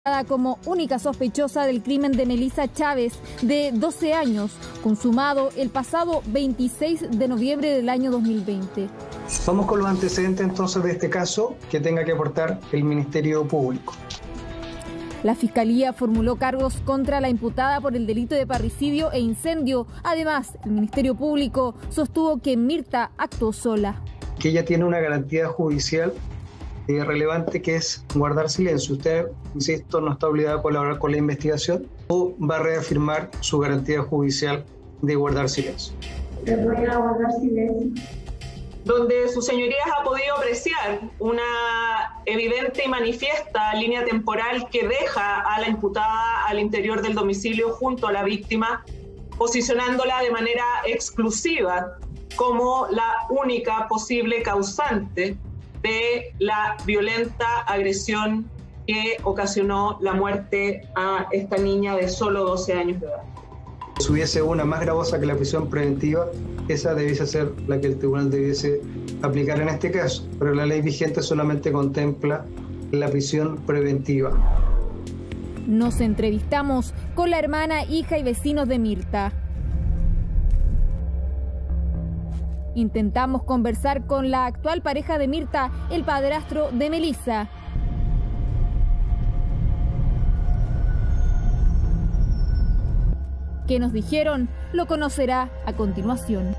Como única sospechosa del crimen de Melissa Chávez, de 12 años, consumado el pasado 26 de noviembre del año 2020. Vamos con los antecedentes entonces de este caso que tenga que aportar el Ministerio Público. La Fiscalía formuló cargos contra la imputada por el delito de parricidio e incendio. Además, el Ministerio Público sostuvo que Mirta actuó sola. Que ella tiene una garantía judicial relevante, que es guardar silencio. Usted, insisto, no está obligado a colaborar con la investigación o va a reafirmar su garantía judicial de guardar silencio. Voy a guardar silencio. Donde su señorías ha podido apreciar una evidente y manifiesta línea temporal que deja a la imputada al interior del domicilio junto a la víctima, posicionándola de manera exclusiva como la única posible causante de la violenta agresión que ocasionó la muerte a esta niña de solo 12 años de edad. Si hubiese una más gravosa que la prisión preventiva, esa debiese ser la que el tribunal debiese aplicar en este caso, pero la ley vigente solamente contempla la prisión preventiva. Nos entrevistamos con la hermana, hija y vecinos de Mirta. Intentamos conversar con la actual pareja de Mirta, el padrastro de Melissa. ¿Qué nos dijeron? Lo conocerá a continuación.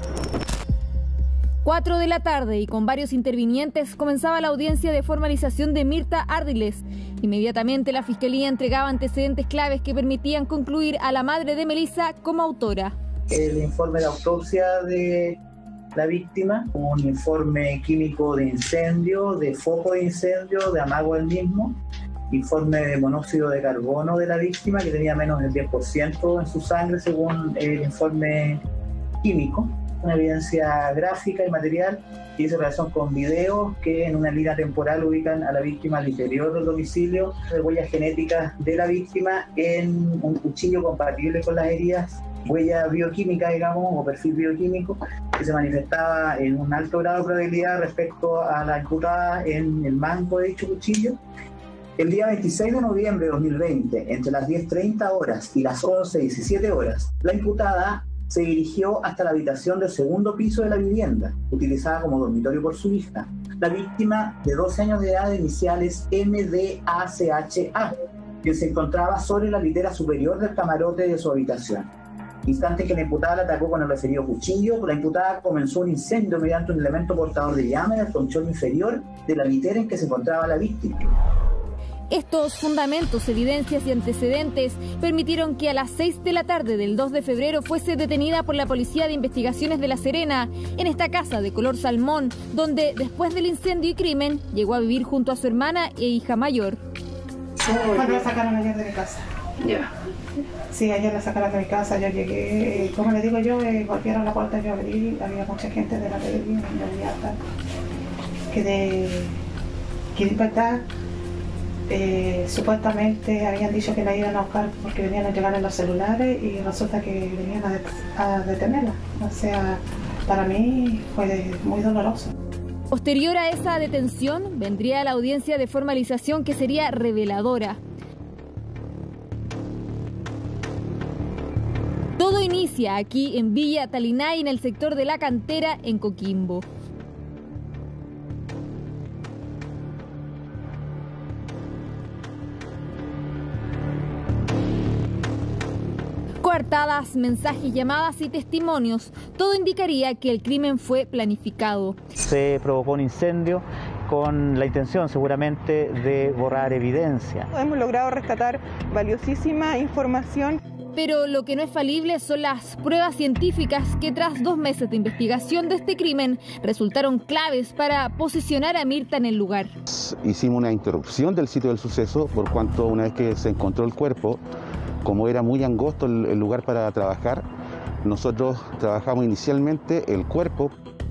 4 de la tarde y con varios intervinientes comenzaba la audiencia de formalización de Mirta Ardiles. Inmediatamente la Fiscalía entregaba antecedentes claves que permitían concluir a la madre de Melissa como autora. El informe de autopsia de la víctima, un informe químico de incendio, de foco de incendio, de amago del mismo, informe de monóxido de carbono de la víctima que tenía menos del 10% en su sangre según el informe químico, una evidencia gráfica y material que hizo relación con videos que en una línea temporal ubican a la víctima al interior del domicilio, de huellas genéticas de la víctima en un cuchillo compatible con las heridas, huella bioquímica, digamos, o perfil bioquímico, que se manifestaba en un alto grado de probabilidad respecto a la imputada en el mango de dicho cuchillo. El día 26 de noviembre de 2020, entre las 10:30 horas y las 11:17 horas, la imputada se dirigió hasta la habitación del segundo piso de la vivienda, utilizada como dormitorio por su hija, la víctima de 12 años de edad, de iniciales MDACHA, quien se encontraba sobre la litera superior del camarote de su habitación. Instante que la imputada la atacó con el referido cuchillo, la imputada comenzó un incendio mediante un elemento portador de llama en el conchón inferior de la litera en que se encontraba la víctima. Estos fundamentos, evidencias y antecedentes permitieron que a las 6 de la tarde del 2 de febrero fuese detenida por la Policía de Investigaciones de La Serena en esta casa de color salmón, donde después del incendio y crimen llegó a vivir junto a su hermana e hija mayor. ¿Cuándo la sacaron ayer de mi casa? Ya. Sí, ayer la sacaron de mi casa, yo llegué, como le digo yo, golpearon la puerta, yo abrí, había mucha gente de la televisión, que de verdad, supuestamente habían dicho que la iban a buscar porque venían a llegar en los celulares y resulta que venían a detenerla. O sea, para mí fue muy doloroso. Posterior a esa detención vendría la audiencia de formalización que sería reveladora. Todo inicia aquí en Villa Talinay, en el sector de La Cantera, en Coquimbo. Coartadas, mensajes, llamadas y testimonios, todo indicaría que el crimen fue planificado. Se provocó un incendio con la intención seguramente de borrar evidencia. Hemos logrado rescatar valiosísima información. Pero lo que no es falible son las pruebas científicas que tras 2 meses de investigación de este crimen resultaron claves para posicionar a Mirta en el lugar. Hicimos una interrupción del sitio del suceso por cuanto una vez que se encontró el cuerpo, como era muy angosto el lugar para trabajar, nosotros trabajamos inicialmente el cuerpo.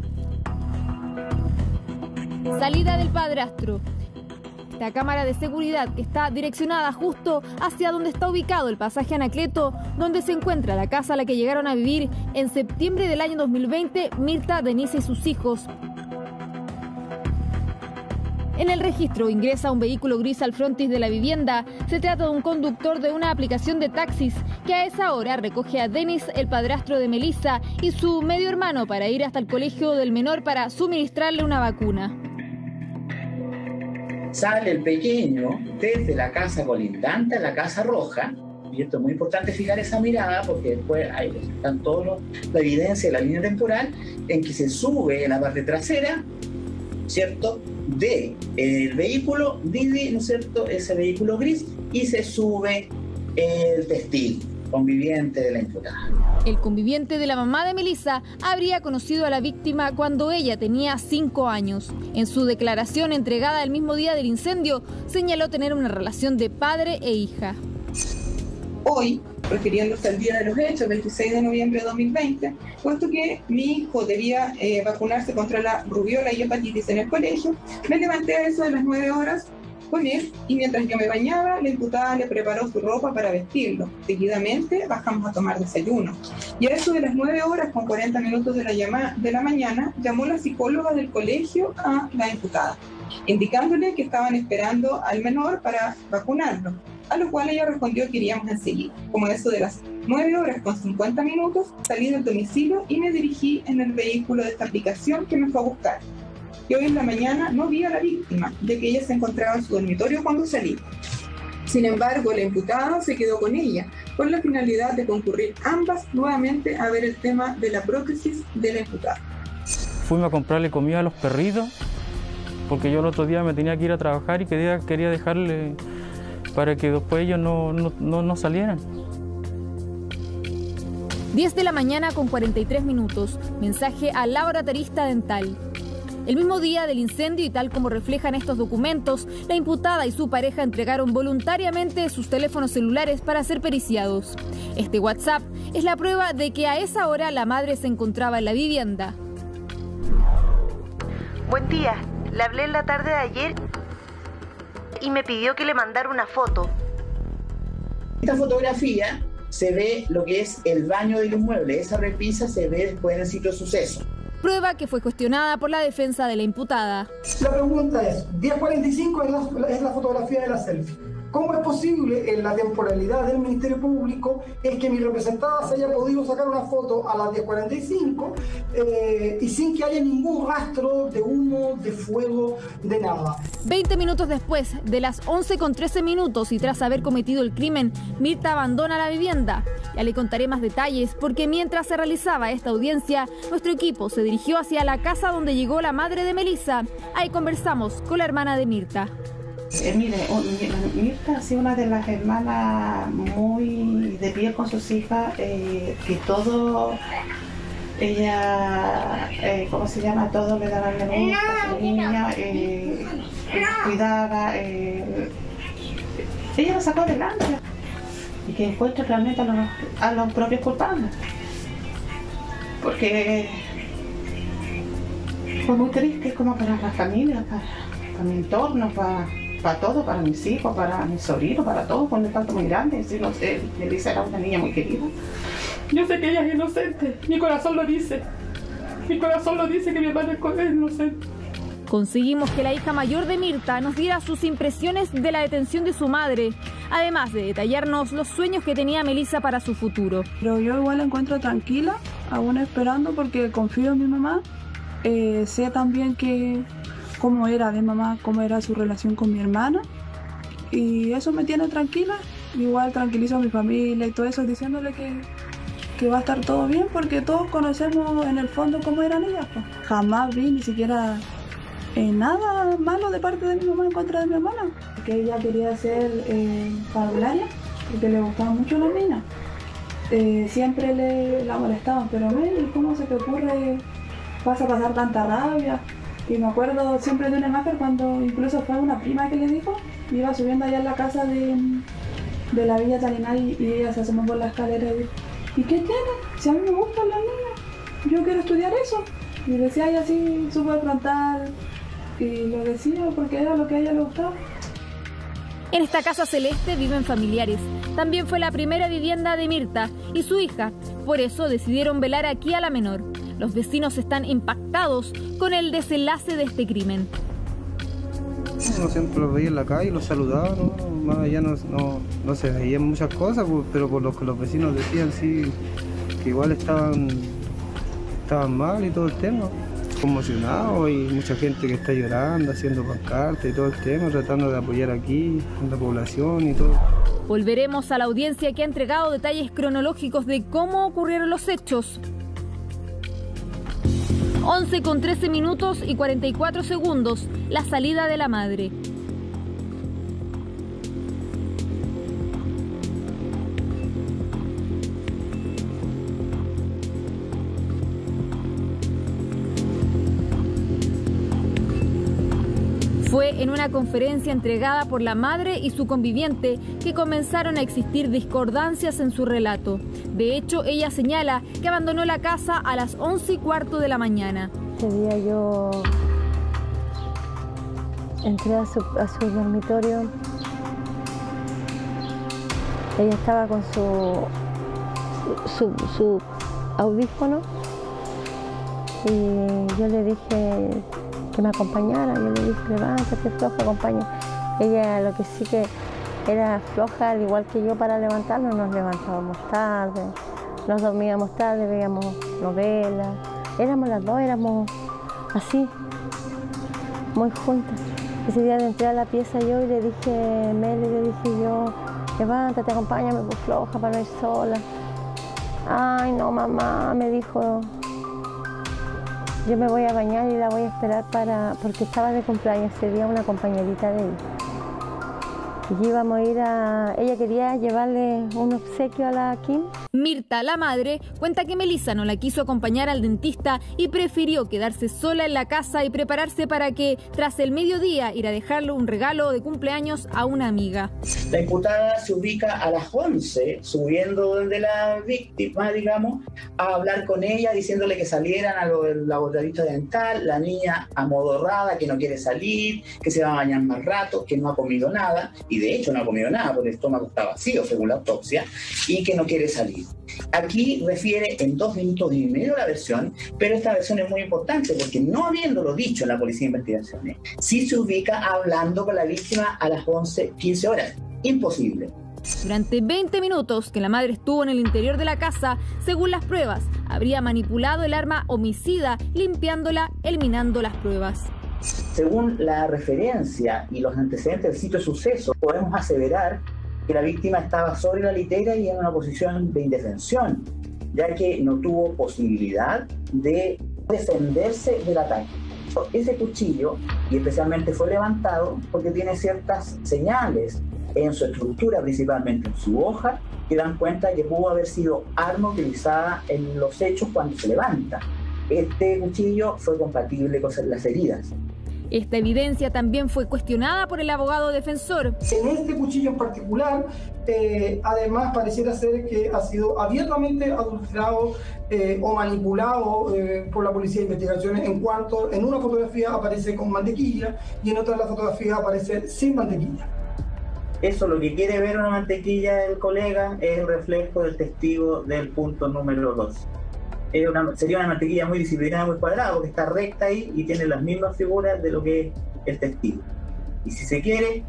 Salida del padrastro. Esta cámara de seguridad que está direccionada justo hacia donde está ubicado el pasaje Anacleto, donde se encuentra la casa a la que llegaron a vivir en septiembre del año 2020 Mirta, Denise y sus hijos. En el registro ingresa un vehículo gris al frontis de la vivienda. Se trata de un conductor de una aplicación de taxis que a esa hora recoge a Denis, el padrastro de Melissa, y su medio hermano para ir hasta el colegio del menor para suministrarle una vacuna. Sale el pequeño desde la casa colindante a la casa roja, y esto es muy importante fijar esa mirada porque después ahí están toda la evidencia de la línea temporal en que se sube en la parte trasera, ¿cierto?, de el vehículo Didi, ¿no es cierto?, ese vehículo gris, y se sube el testigo conviviente de la imputada. El conviviente de la mamá de Melissa habría conocido a la víctima cuando ella tenía 5 años. En su declaración entregada el mismo día del incendio, señaló tener una relación de padre e hija. Hoy, refiriéndose al día de los hechos, 26 de noviembre de 2020, puesto que mi hijo debía vacunarse contra la rubiola y hepatitis en el colegio, me levanté a eso de las 9 horas con él y mientras yo me bañaba, la imputada le preparó su ropa para vestirlo. Seguidamente bajamos a tomar desayuno. Y a eso de las 9 horas con 40 minutos de la mañana, llamó la psicóloga del colegio a la imputada, indicándole que estaban esperando al menor para vacunarlo, a lo cual ella respondió que iríamos enseguida. Como a eso de las 9 horas con 50 minutos, salí del domicilio y me dirigí en el vehículo de esta aplicación que me fue a buscar. Y hoy en la mañana no vi a la víctima, de que ella se encontraba en su dormitorio cuando salí. Sin embargo, la imputada se quedó con ella, con la finalidad de concurrir ambas nuevamente a ver el tema de la prótesis de la imputada. Fuimos a comprarle comida a los perritos, porque yo el otro día me tenía que ir a trabajar y quería dejarle para que después ellos no salieran. 10 de la mañana con 43 minutos. Mensaje al laboratorista dental. El mismo día del incendio y tal como reflejan estos documentos, la imputada y su pareja entregaron voluntariamente sus teléfonos celulares para ser periciados. Este WhatsApp es la prueba de que a esa hora la madre se encontraba en la vivienda. Buen día, le hablé en la tarde de ayer y me pidió que le mandara una foto. Esta fotografía se ve lo que es el baño del inmueble, esa repisa se ve después en el sitio de suceso. Prueba que fue cuestionada por la defensa de la imputada. La pregunta es, 10:45 es la fotografía de la selfie. ¿Cómo es posible en la temporalidad del Ministerio Público es que mi representada se haya podido sacar una foto a las 10:45 y sin que haya ningún rastro de humo, de fuego, de nada? 20 minutos después de las 11:13 minutos y tras haber cometido el crimen, Mirta abandona la vivienda. Ya le contaré más detalles porque mientras se realizaba esta audiencia, nuestro equipo se dirigió hacia la casa donde llegó la madre de Melissa. Ahí conversamos con la hermana de Mirta. Mirta ha sido una de las hermanas muy de piel con sus hijas, que todo, ella, ¿cómo se llama? Todo le daba la luz a su niña, cuidaba, ella lo sacó adelante y que encuentra realmente a los propios culpables, porque fue muy triste como para la familia, para mi entorno, para todo, para mis hijos, para mis sobrinos, para todos, con un impacto muy grande. Sí, no sé, Melissa era una niña muy querida. Yo sé que ella es inocente, mi corazón lo dice. Mi corazón lo dice que mi hermana es inocente. Conseguimos que la hija mayor de Mirta nos diera sus impresiones de la detención de su madre, además de detallarnos los sueños que tenía Melissa para su futuro. Pero yo igual la encuentro tranquila, aún esperando porque confío en mi mamá. Sé también que cómo era de mamá, cómo era su relación con mi hermana, y eso me tiene tranquila. Igual tranquilizo a mi familia y todo eso, diciéndole que va a estar todo bien, porque todos conocemos en el fondo cómo eran ellas, pues. Jamás vi ni siquiera nada malo de parte de mi mamá en contra de mi hermana, que ella quería ser parvularia porque le gustaban mucho las niñas. Siempre la molestaban, pero Mel, ¿cómo se te ocurre? Vas a pasar tanta rabia. Y me acuerdo siempre de una imagen cuando incluso fue una prima que le dijo, iba subiendo allá en la casa de la Villa Talinay y ella se asomó por la escalera y dijo, ¿y qué tiene? Si a mí me gustan las niñas, yo quiero estudiar eso. Y decía ella así, súper frontal, y lo decía porque era lo que a ella le gustaba. En esta casa celeste viven familiares. También fue la primera vivienda de Mirta y su hija. Por eso decidieron velar aquí a la menor. Los vecinos están impactados con el desenlace de este crimen. uno siempre los veía en la calle, los saludaba, ¿no? Más allá no se veían muchas cosas, pues, pero por lo que los vecinos decían, sí, que igual estaban mal y todo el tema, conmocionados, y mucha gente que está llorando, haciendo pancartas y todo el tema, tratando de apoyar aquí a la población y todo. Volveremos a la audiencia que ha entregado detalles cronológicos de cómo ocurrieron los hechos. 11 con 13 minutos y 44 segundos, la salida de la madre. Fue en una conferencia entregada por la madre y su conviviente que comenzaron a existir discordancias en su relato. De hecho, ella señala que abandonó la casa a las 11:15 de la mañana. Ese día yo entré a su dormitorio. Ella estaba con su audífono y yo le dije que me acompañara. Yo le dije, levántate, floja, acompaña. Ella lo que sí que era floja, al igual que yo, para levantarnos. Nos levantábamos tarde, nos dormíamos tarde, veíamos novelas. Éramos las dos, éramos así, muy juntas. Ese día entré a la pieza yo y le dije, Meli, le dije yo, levántate, acompáñame, pues floja, para no ir sola. Ay, no, mamá, me dijo, yo me voy a bañar y la voy a esperar porque estaba de cumpleaños ese día una compañerita de ella. Y íbamos a ir ella quería llevarle un obsequio a la Kim. Mirta, la madre, cuenta que Melissa no la quiso acompañar al dentista y prefirió quedarse sola en la casa y prepararse para que, tras el mediodía, ir a dejarle un regalo de cumpleaños a una amiga. La imputada se ubica a las 11, subiendo donde la víctima, digamos, a hablar con ella, diciéndole que salieran a lo del laboratorista dental. La niña amodorrada, que no quiere salir, que se va a bañar más rato, que no ha comido nada, y de hecho no ha comido nada porque el estómago está vacío, según la autopsia, y que no quiere salir. Aquí refiere en 2 minutos y medio la versión, pero esta versión es muy importante porque, no habiéndolo dicho en la Policía de Investigaciones, sí se ubica hablando con la víctima a las 11:15 horas. Imposible. Durante 20 minutos que la madre estuvo en el interior de la casa, según las pruebas, habría manipulado el arma homicida, limpiándola, eliminando las pruebas. Según la referencia y los antecedentes del sitio de suceso, podemos aseverar que la víctima estaba sobre la litera y en una posición de indefensión, ya que no tuvo posibilidad de defenderse del ataque. Ese cuchillo, y especialmente, fue levantado porque tiene ciertas señales en su estructura, principalmente en su hoja, que dan cuenta que pudo haber sido arma utilizada en los hechos cuando se levanta. Este cuchillo fue compatible con las heridas. Esta evidencia también fue cuestionada por el abogado defensor. En este cuchillo en particular, además pareciera ser que ha sido abiertamente adulterado o manipulado por la Policía de Investigaciones, en cuanto en una fotografía aparece con mantequilla y en otra de las fotografías aparece sin mantequilla. Eso, lo que quiere ver una mantequilla del colega, es el reflejo del testigo del punto número 2. Sería una mantequilla muy disciplinada, muy cuadrada, porque está recta ahí y tiene las mismas figuras de lo que es el testigo. Y si se quiere,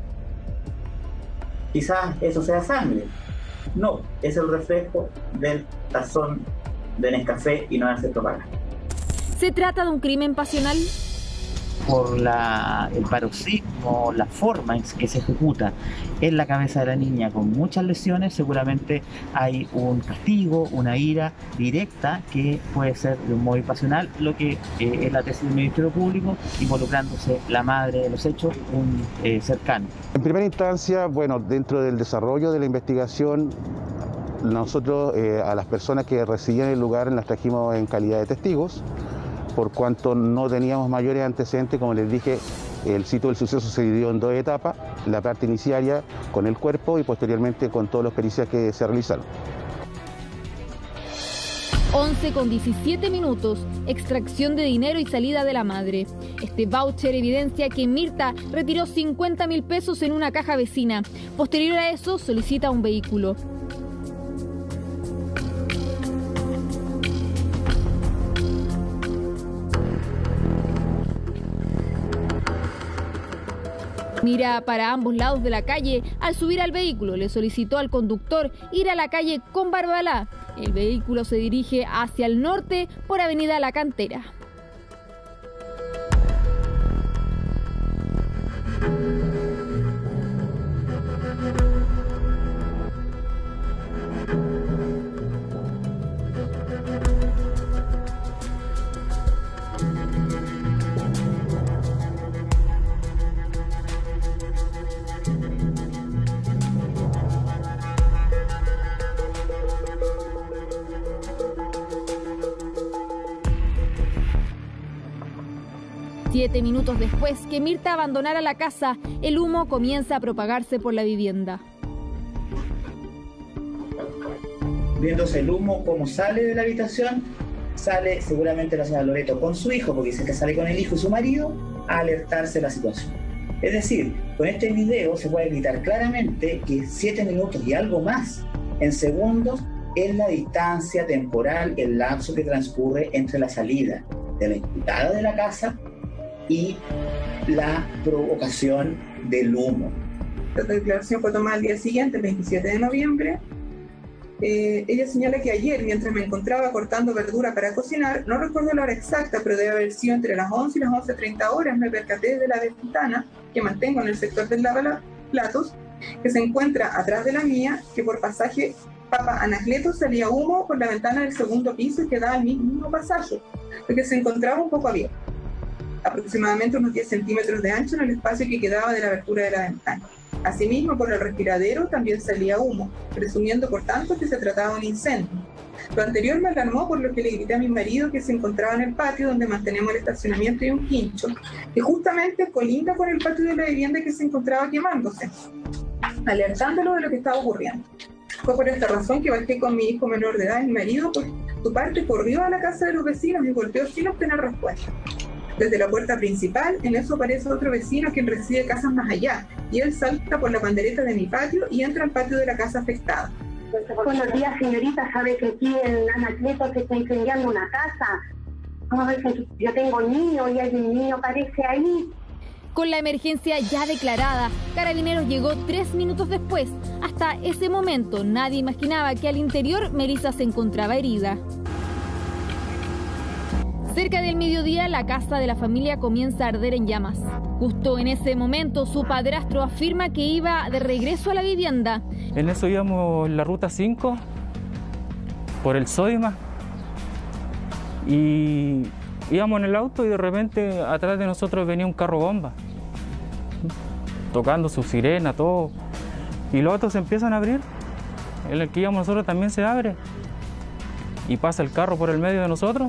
quizás eso sea sangre. No, es el reflejo del tazón de Nescafé y no hace propaganda. ¿Se trata de un crimen pasional? Por el paroxismo, la forma en que se ejecuta en la cabeza de la niña con muchas lesiones, seguramente hay un castigo, una ira directa que puede ser de un móvil pasional, lo que es la tesis del Ministerio Público, involucrándose la madre de los hechos, un cercano. En primera instancia, bueno, dentro del desarrollo de la investigación, nosotros a las personas que residían en el lugar las trajimos en calidad de testigos, por cuanto no teníamos mayores antecedentes. Como les dije, el sitio del suceso se dividió en 2 etapas, la parte inicial con el cuerpo y posteriormente con todas las pericias que se realizaron. 11 con 17 minutos, extracción de dinero y salida de la madre. Este voucher evidencia que Mirta retiró 50.000 pesos en una caja vecina. Posterior a eso, solicita un vehículo. Mira para ambos lados de la calle. Al subir al vehículo le solicitó al conductor ir a la calle con Barbalá. El vehículo se dirige hacia el norte por Avenida La Cantera. Siete minutos después que Mirta abandonara la casa, el humo comienza a propagarse por la vivienda. Viéndose el humo como sale de la habitación, sale seguramente la señora Loreto con su hijo, porque dice que sale con el hijo y su marido, a alertarse de la situación. Es decir, con este video se puede gritar claramente que 7 minutos y algo más en segundos es la distancia temporal, el lapso que transcurre entre la salida de la imputada de la casa y la provocación del humo. Esta declaración fue tomada el día siguiente, el 27 de noviembre. Ella señala que ayer, mientras me encontraba cortando verdura para cocinar, no recuerdo la hora exacta, pero debe haber sido entre las 11 y las 11:30 horas, me percaté de la ventana que mantengo en el sector del lavaplatos, que se encuentra atrás de la mía, que por pasaje Papa Anacleto salía humo por la ventana del segundo piso y que daba el mismo pasaje, porque se encontraba un poco abierto, aproximadamente unos 10 centímetros de ancho en el espacio que quedaba de la abertura de la ventana. Asimismo, por el respiradero también salía humo, presumiendo por tanto que se trataba de un incendio. Lo anterior me alarmó, por lo que le grité a mi marido, que se encontraba en el patio donde mantenemos el estacionamiento y un quincho, que justamente colinda con el patio de la vivienda que se encontraba quemándose, alertándolo de lo que estaba ocurriendo. Fue por esta razón que bajé con mi hijo menor de edad y mi marido, pues su parte corrió a la casa de los vecinos y golpeó sin obtener respuesta. Desde la puerta principal, en eso aparece otro vecino quien reside casas más allá, y él salta por la pandereta de mi patio y entra al patio de la casa afectada. Buenos días, señorita. Sabe que aquí en Anacleto se está incendiando una casa. Vamos a ver que yo tengo niños y hay un niño aparece ahí. Con la emergencia ya declarada, Carabineros llegó 3 minutos después. Hasta ese momento nadie imaginaba que al interior Melissa se encontraba herida. Cerca del mediodía, la casa de la familia comienza a arder en llamas. Justo en ese momento, su padrastro afirma que iba de regreso a la vivienda. En eso íbamos en la ruta 5, por el Sodima, y íbamos en el auto y de repente atrás de nosotros venía un carro bomba, tocando su sirena, todo. Y los autos se empiezan a abrir, en el que íbamos nosotros también se abre, y pasa el carro por el medio de nosotros.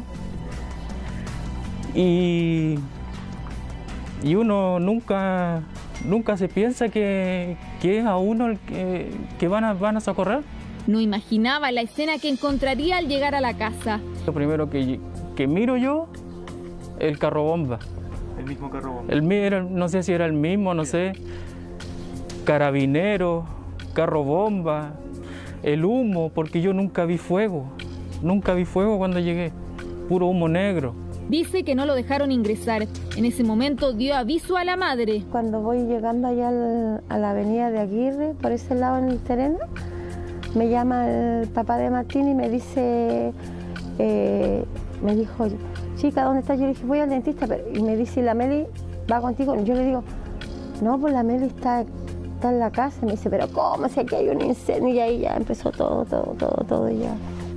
Y uno nunca se piensa que es a uno el que van a socorrer. No imaginaba la escena que encontraría al llegar a la casa. Lo primero que miro yo, el carro bomba. ¿El mismo carro bomba? No sé si era el mismo, no sé. Carabineros, carro bomba, el humo, porque yo nunca vi fuego. Nunca vi fuego cuando llegué, puro humo negro. Dice que no lo dejaron ingresar. En ese momento dio aviso a la madre. Cuando voy llegando allá a la avenida de Aguirre, por ese lado en el terreno, me llama el papá de Martín y me dice, me dijo, chica, ¿dónde estás? Yo le dije, voy al dentista. Y me dice, ¿la Meli va contigo? Yo le digo, no, pues la Meli está en la casa. Me dice, pero ¿cómo? Si aquí hay un incendio. Y ahí ya empezó todo ya.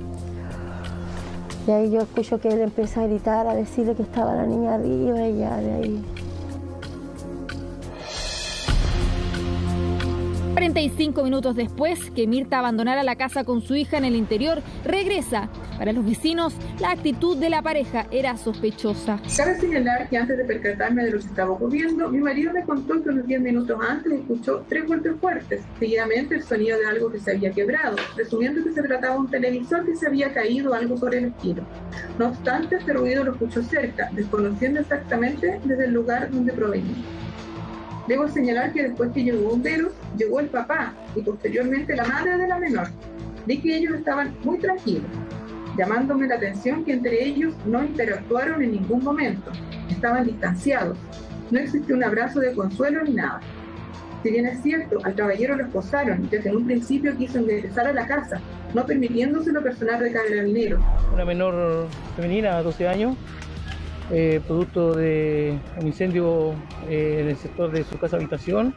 Y ahí yo escucho que él empieza a gritar, a decirle que estaba la niña arriba y ya de ahí. 45 minutos después que Mirta abandonara la casa con su hija en el interior, regresa. Para los vecinos, la actitud de la pareja era sospechosa. Cabe señalar que antes de percatarme de lo que estaba ocurriendo, mi marido me contó que unos 10 minutos antes escuchó 3 golpes fuertes, seguidamente el sonido de algo que se había quebrado, presumiendo que se trataba de un televisor que se había caído o algo por el estilo. No obstante, este ruido lo escuchó cerca, desconociendo exactamente desde el lugar donde provenía. Debo señalar que después que llegó bomberos, llegó el papá y posteriormente la madre de la menor. Vi que ellos estaban muy tranquilos, llamándome la atención que entre ellos no interactuaron en ningún momento, estaban distanciados, no existió un abrazo de consuelo ni nada. Si bien es cierto, al caballero lo esposaron, ya que en un principio quiso ingresar a la casa, no permitiéndoselo personal de Carabineros. Una menor femenina, 12 años, producto de un incendio en el sector de su casa habitación.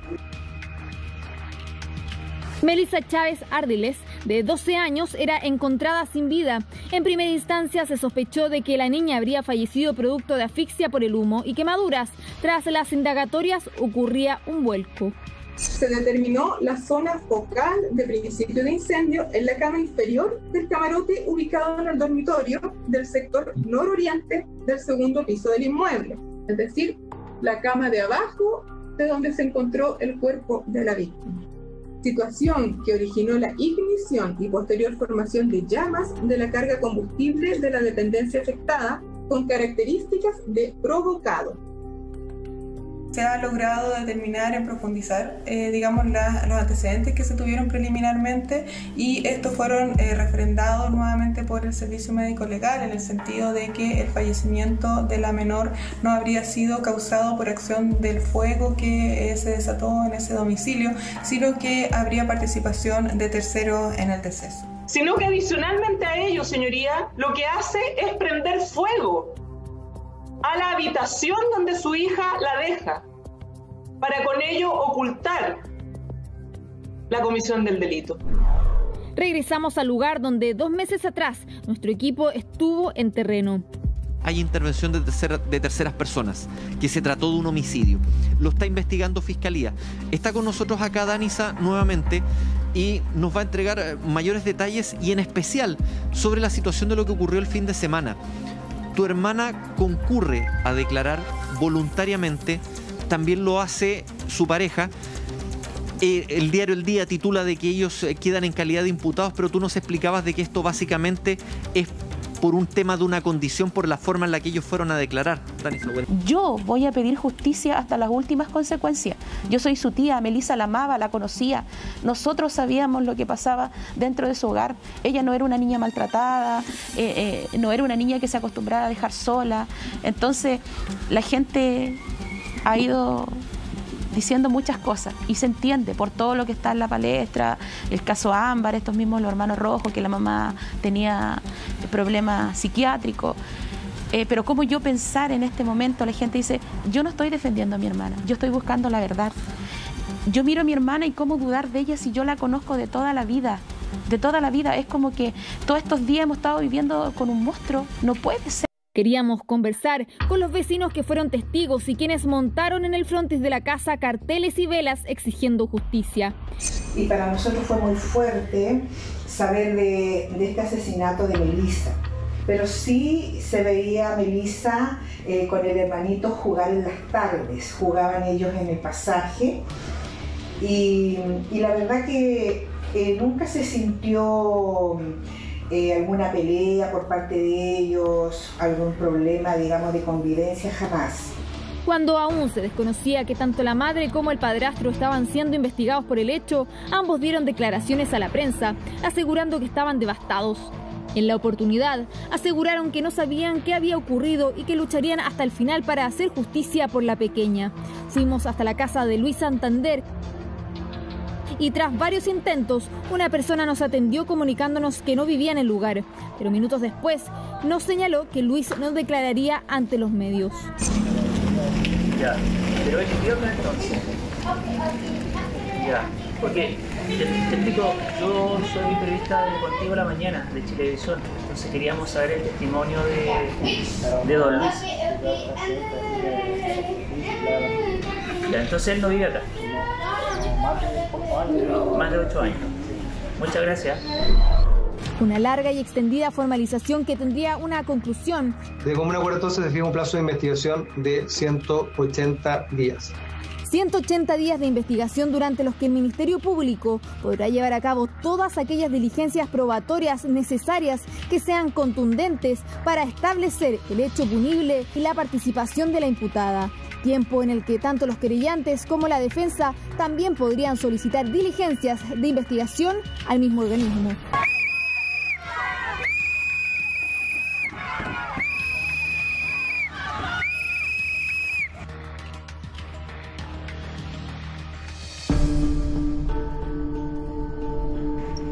Melissa Chávez Ardiles, de 12 años, era encontrada sin vida. En primera instancia se sospechó de que la niña habría fallecido producto de asfixia por el humo y quemaduras. Tras las indagatorias ocurría un vuelco. Se determinó la zona focal de principio de incendio en la cama inferior del camarote ubicado en el dormitorio del sector nororiente del segundo piso del inmueble, es decir, la cama de abajo de donde se encontró el cuerpo de la víctima. Situación que originó la ignición y posterior formación de llamas de la carga combustible de la dependencia afectada con características de provocado. Se ha logrado determinar en profundizar, los antecedentes que se tuvieron preliminarmente, y estos fueron refrendados nuevamente por el Servicio Médico Legal, en el sentido de que el fallecimiento de la menor no habría sido causado por acción del fuego que se desató en ese domicilio, sino que habría participación de terceros en el deceso. Sino que adicionalmente a ello, señoría, lo que hace es prender fuego a la habitación donde su hija la deja, para con ello ocultar la comisión del delito. Regresamos al lugar donde 2 meses atrás nuestro equipo estuvo en terreno. Hay intervención de terceras personas, que se trató de un homicidio. Lo está investigando Fiscalía. Está con nosotros acá Danisa nuevamente y nos va a entregar mayores detalles y en especial sobre la situación de lo que ocurrió el fin de semana. Tu hermana concurre a declarar voluntariamente, también lo hace su pareja. El diario El Día titula de que ellos quedan en calidad de imputados, pero tú nos explicabas de que esto básicamente es por un tema de una condición, por la forma en la que ellos fueron a declarar. Yo voy a pedir justicia hasta las últimas consecuencias. Yo soy su tía, Melissa la amaba, la conocía. Nosotros sabíamos lo que pasaba dentro de su hogar. Ella no era una niña maltratada, no era una niña que se acostumbrara a dejar sola. Entonces, la gente ha ido diciendo muchas cosas y se entiende por todo lo que está en la palestra, el caso Ámbar, estos mismos los hermanos Rojos, que la mamá tenía problemas psiquiátricos. Pero como yo pensar en este momento, la gente dice, yo no estoy defendiendo a mi hermana, yo estoy buscando la verdad. Yo miro a mi hermana y cómo dudar de ella si yo la conozco de toda la vida. De toda la vida. Es como que todos estos días hemos estado viviendo con un monstruo. No puede ser. Queríamos conversar con los vecinos que fueron testigos y quienes montaron en el frontis de la casa carteles y velas exigiendo justicia. Y para nosotros fue muy fuerte saber de este asesinato de Melissa. Pero sí se veía a Melissa con el hermanito jugar en las tardes. Jugaban ellos en el pasaje. Y la verdad que nunca se sintió alguna pelea por parte de ellos, algún problema, digamos, de convivencia, jamás. Cuando aún se desconocía que tanto la madre como el padrastro estaban siendo investigados por el hecho, ambos dieron declaraciones a la prensa, asegurando que estaban devastados. En la oportunidad, aseguraron que no sabían qué había ocurrido y que lucharían hasta el final para hacer justicia por la pequeña. Fuimos hasta la casa de Luis Santander y tras varios intentos, una persona nos atendió comunicándonos que no vivía en el lugar, pero minutos después nos señaló que Luis no declararía ante los medios. Ya, pero es viernes entonces. Ya, porque te explico, yo soy periodista deportivo La Mañana de Chilevisión, entonces queríamos saber el testimonio de don Luis. Ya, entonces él no vive acá. Más de 8 años. Muchas gracias. Una larga y extendida formalización que tendría una conclusión. De común acuerdo entonces se fija un plazo de investigación de 180 días. 180 días de investigación durante los que el Ministerio Público podrá llevar a cabo todas aquellas diligencias probatorias necesarias que sean contundentes para establecer el hecho punible y la participación de la imputada. Tiempo en el que tanto los querellantes como la defensa también podrían solicitar diligencias de investigación al mismo organismo.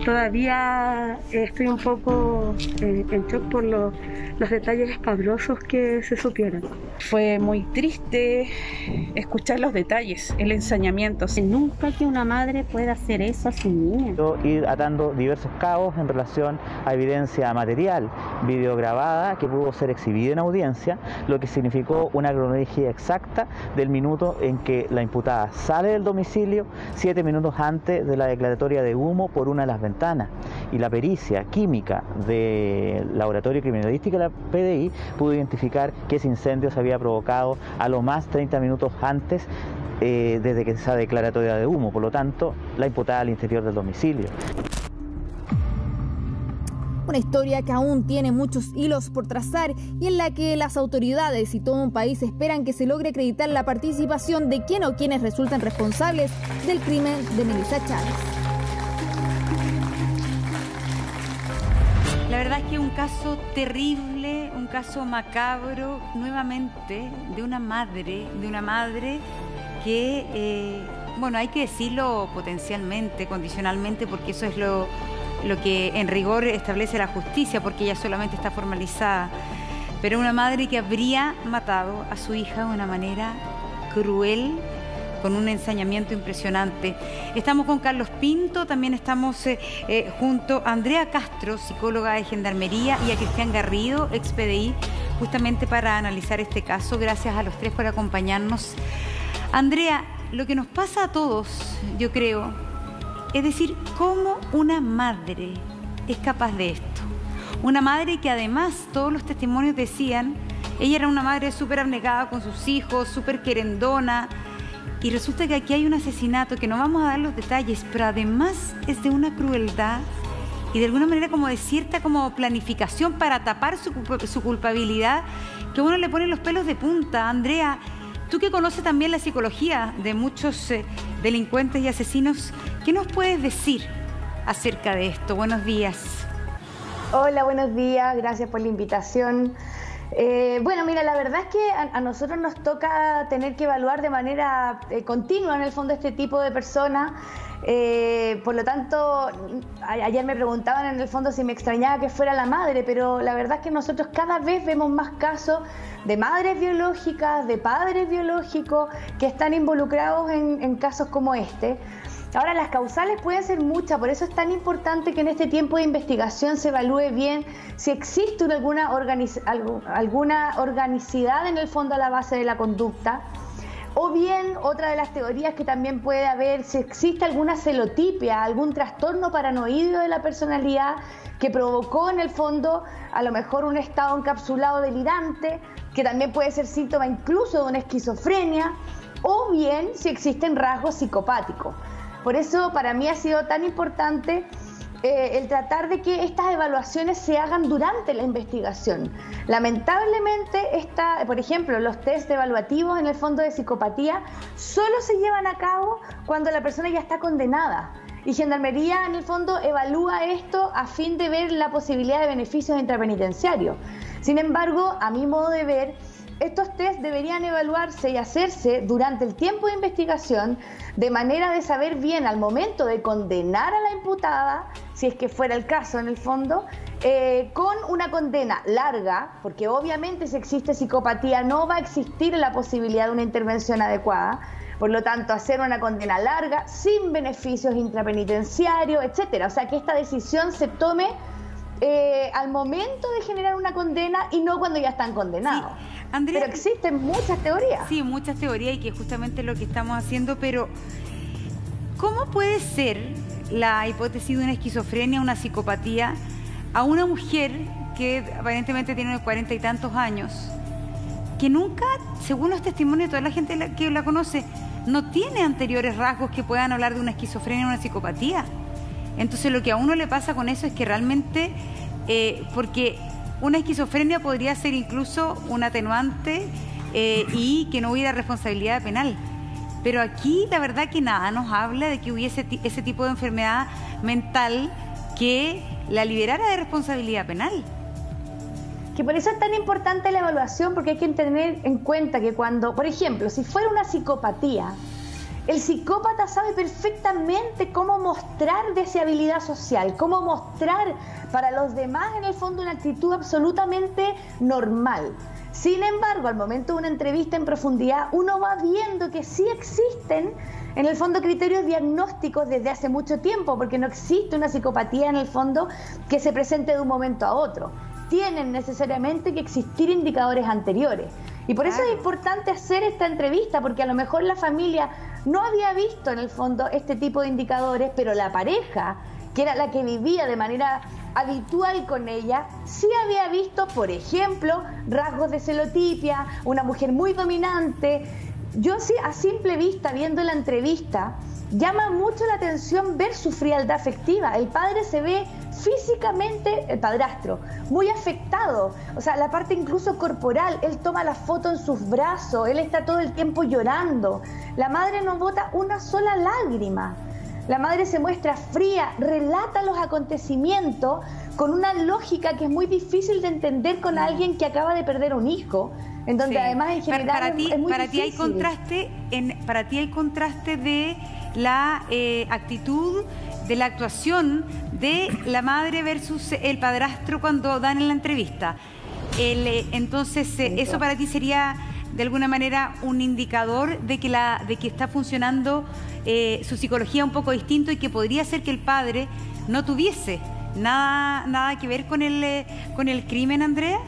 Todavía estoy un poco en shock por los detalles escabrosos que se supieron. Fue muy triste escuchar los detalles, el ensañamiento. Nunca que una madre pueda hacer eso a su niña. Ir atando diversos cabos en relación a evidencia material, videograbada, que pudo ser exhibida en audiencia, lo que significó una cronología exacta del minuto en que la imputada sale del domicilio, 7 minutos antes de la declaratoria de humo por una de las ventanas. Y la pericia química del laboratorio criminalístico de la PDI pudo identificar que ese incendio se había provocado a lo más 30 minutos antes desde que esa declaratoria de humo, por lo tanto, la imputada al interior del domicilio. Una historia que aún tiene muchos hilos por trazar y en la que las autoridades y todo un país esperan que se logre acreditar la participación de quien o quienes resultan responsables del crimen de Melissa Chávez. La verdad es que es un caso terrible, un caso macabro, nuevamente, de una madre que, bueno, hay que decirlo potencialmente, condicionalmente, porque eso es lo que en rigor establece la justicia, porque ella solamente está formalizada. Pero una madre que habría matado a su hija de una manera cruel, con un ensañamiento impresionante. Estamos con Carlos Pinto, también estamos junto a Andrea Castro, psicóloga de Gendarmería, y a Cristian Garrido, ex PDI, justamente para analizar este caso. Gracias a los tres por acompañarnos. Andrea, lo que nos pasa a todos, yo creo, es decir, cómo una madre es capaz de esto. Una madre que además, todos los testimonios decían, ella era una madre súper abnegada con sus hijos, súper querendona, y resulta que aquí hay un asesinato que no vamos a dar los detalles, pero además es de una crueldad y de alguna manera como de cierta como planificación para tapar su culpabilidad, que a uno le pone los pelos de punta. Andrea, tú que conoces también la psicología de muchos delincuentes y asesinos, ¿qué nos puedes decir acerca de esto? Buenos días. Hola, buenos días, gracias por la invitación. Bueno, mira, la verdad es que a nosotros nos toca tener que evaluar de manera continua, en el fondo, este tipo de personas. Por lo tanto, ayer me preguntaban en el fondo si me extrañaba que fuera la madre, pero la verdad es que nosotros cada vez vemos más casos de madres biológicas, de padres biológicos que están involucrados en casos como este. Ahora, las causales pueden ser muchas, por eso es tan importante que en este tiempo de investigación se evalúe bien si existe alguna organicidad en el fondo a la base de la conducta, o bien otra de las teorías que también puede haber, si existe alguna celotipia, algún trastorno paranoide de la personalidad que provocó en el fondo a lo mejor un estado encapsulado delirante, que también puede ser síntoma incluso de una esquizofrenia, o bien si existen rasgos psicopáticos. Por eso para mí ha sido tan importante el tratar de que estas evaluaciones se hagan durante la investigación. Lamentablemente, por ejemplo, los test evaluativos en el fondo de psicopatía solo se llevan a cabo cuando la persona ya está condenada. Y Gendarmería en el fondo evalúa esto a fin de ver la posibilidad de beneficios intrapenitenciarios. Sin embargo, a mi modo de ver, estos test deberían evaluarse y hacerse durante el tiempo de investigación, de manera de saber bien al momento de condenar a la imputada, si es que fuera el caso en el fondo, con una condena larga, porque obviamente si existe psicopatía no va a existir la posibilidad de una intervención adecuada. Por lo tanto, hacer una condena larga, sin beneficios intrapenitenciarios, etcétera. O sea, que esta decisión se tome al momento de generar una condena y no cuando ya están condenados. Sí. Andrea, pero existen muchas teorías. Sí, muchas teorías, y que es justamente lo que estamos haciendo, pero ¿cómo puede ser la hipótesis de una esquizofrenia, una psicopatía, a una mujer que aparentemente tiene unos 40 y tantos años, que nunca, según los testimonios de toda la gente que la conoce, no tiene anteriores rasgos que puedan hablar de una esquizofrenia o una psicopatía? Entonces lo que a uno le pasa con eso es que realmente, porque una esquizofrenia podría ser incluso un atenuante y que no hubiera responsabilidad penal. Pero aquí la verdad que nada nos habla de que hubiese ese tipo de enfermedad mental que la liberara de responsabilidad penal. Que por eso es tan importante la evaluación, porque hay que tener en cuenta que cuando, por ejemplo, si fuera una psicopatía, El psicópata sabe perfectamente cómo mostrar deseabilidad social, cómo mostrar para los demás, en el fondo, una actitud absolutamente normal. Sin embargo, al momento de una entrevista en profundidad, uno va viendo que sí existen, en el fondo, criterios diagnósticos desde hace mucho tiempo, porque no existe una psicopatía, en el fondo, que se presente de un momento a otro. Tienen necesariamente que existir indicadores anteriores. Y por eso es importante hacer esta entrevista, porque a lo mejor la familia no había visto, en el fondo, este tipo de indicadores, pero la pareja, que era la que vivía de manera habitual con ella, sí había visto, por ejemplo, rasgos de celotipia, una mujer muy dominante. Yo sí, a simple vista, viendo la entrevista, llama mucho la atención ver su frialdad afectiva. El padre se ve físicamente, el padrastro, muy afectado, o sea, la parte incluso corporal. Él toma la foto en sus brazos, él está todo el tiempo llorando. La madre no bota una sola lágrima. La madre se muestra fría, relata los acontecimientos con una lógica que es muy difícil de entender con alguien que acaba de perder un hijo, en donde además en general es muy difícil. Para ti hay contraste de la actitud, de la actuación de la madre versus el padrastro cuando dan en la entrevista. Entonces, eso para ti sería de alguna manera un indicador de que está funcionando su psicología un poco distinto, y que podría ser que el padre no tuviese nada que ver con el crimen, Andrea.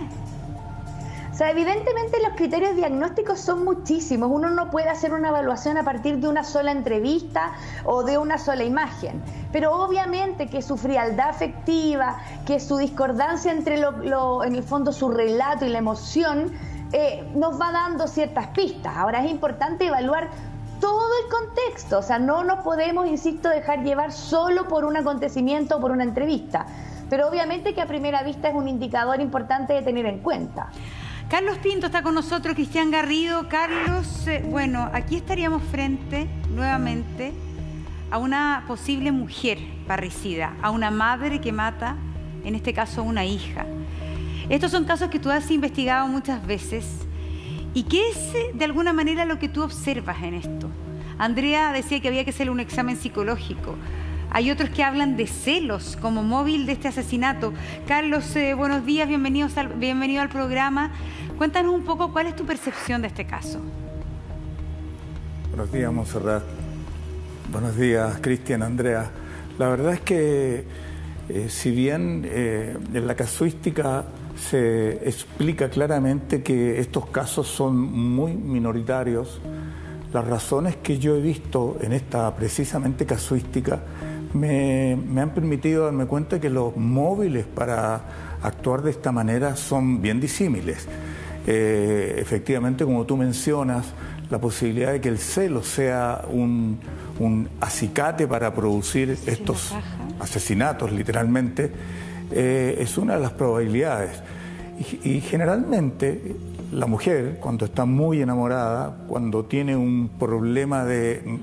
O sea, evidentemente los criterios diagnósticos son muchísimos. Uno no puede hacer una evaluación a partir de una sola entrevista o de una sola imagen. Pero obviamente que su frialdad afectiva, que su discordancia entre en el fondo su relato y la emoción, nos va dando ciertas pistas. Ahora es importante evaluar todo el contexto, o sea, no nos podemos, insisto, dejar llevar solo por un acontecimiento o por una entrevista, pero obviamente que a primera vista es un indicador importante de tener en cuenta. Carlos Pinto está con nosotros, Cristian Garrido. Carlos, bueno, aquí estaríamos frente nuevamente a una posible mujer parricida, a una madre que mata, en este caso, a una hija. Estos son casos que tú has investigado muchas veces. ¿Y qué es de alguna manera lo que tú observas en esto? Andrea decía que había que hacer un examen psicológico. Hay otros que hablan de celos como móvil de este asesinato. Carlos, buenos días, bienvenido al programa. Cuéntanos un poco cuál es tu percepción de este caso. Buenos días, Montserrat. Buenos días, Cristian, Andrea. La verdad es que si bien en la casuística se explica claramente que estos casos son muy minoritarios, las razones que yo he visto en esta precisamente casuística me han permitido darme cuenta que los móviles para actuar de esta manera son bien disímiles. Efectivamente, como tú mencionas, la posibilidad de que el celo sea un acicate para producir estos asesinatos, literalmente, es una de las probabilidades. Y generalmente la mujer, cuando está muy enamorada, cuando tiene un problema de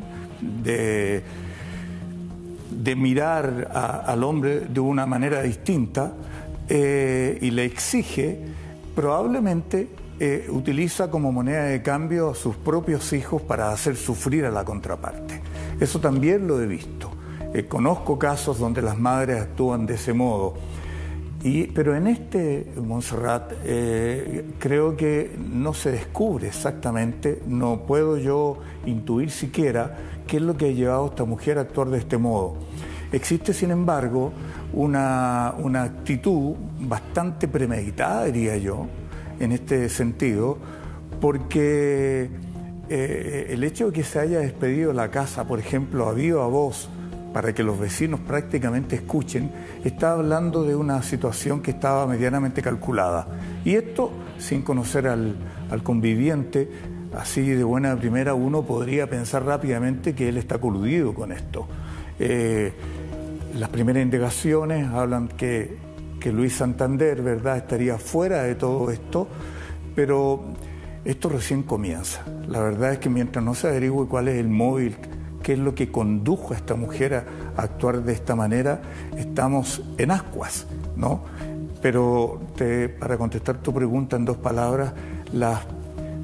mirar al hombre de una manera distinta y le exige, probablemente utiliza como moneda de cambio a sus propios hijos para hacer sufrir a la contraparte. Eso también lo he visto. Conozco casos donde las madres actúan de ese modo. Pero en este, Montserrat, creo que no se descubre exactamente, no puedo yo intuir siquiera qué es lo que ha llevado a esta mujer a actuar de este modo. Existe, sin embargo, una actitud bastante premeditada, diría yo, en este sentido, porque el hecho de que se haya despedido la casa, por ejemplo, a viva voz, para que los vecinos prácticamente escuchen, está hablando de una situación que estaba medianamente calculada. Y esto, sin conocer al conviviente, así de buena primera, uno podría pensar rápidamente que él está coludido con esto. Las primeras indagaciones hablan que Luis Santander, ¿verdad?, estaría fuera de todo esto, pero esto recién comienza. La verdad es que mientras no se averigüe cuál es el móvil, qué es lo que condujo a esta mujer a actuar de esta manera, estamos en ascuas, ¿no? Pero para contestar tu pregunta en dos palabras, las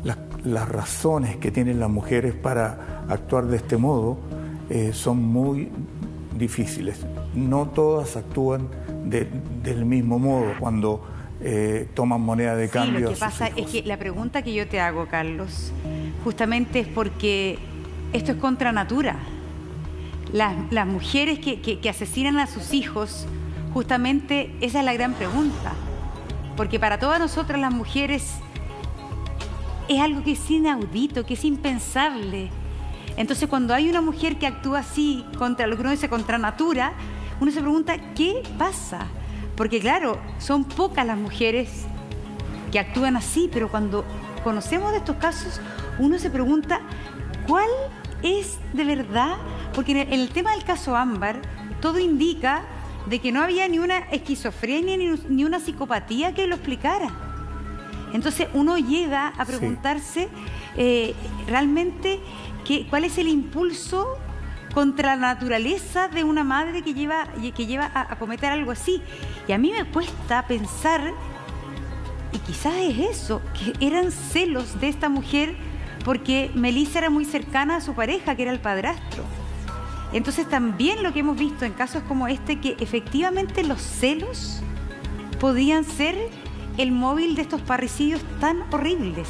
las razones que tienen las mujeres para actuar de este modo son muy difíciles. No todas actúan del mismo modo cuando toman moneda de cambio. Sí, lo que pasa es que la pregunta que yo te hago, Carlos, justamente es porque esto es contra natura. Las mujeres que asesinan a sus hijos, justamente esa es la gran pregunta. Porque para todas nosotras las mujeres es algo que es inaudito, que es impensable. Entonces, cuando hay una mujer que actúa así, contra lo que uno dice contra natura, uno se pregunta, ¿qué pasa? Porque claro, son pocas las mujeres que actúan así, pero cuando conocemos de estos casos, uno se pregunta, ¿cuál es de verdad? Porque en el tema del caso Ámbar, todo indica de que no había ni una esquizofrenia ni una psicopatía que lo explicara. Entonces uno llega a preguntarse realmente cuál es el impulso contra la naturaleza de una madre que lleva a cometer algo así. Y a mí me cuesta pensar, y quizás es eso, que eran celos de esta mujer porque Melissa era muy cercana a su pareja, que era el padrastro. Entonces también lo que hemos visto en casos como este, que efectivamente los celos podían ser el móvil de estos parricidios tan horribles.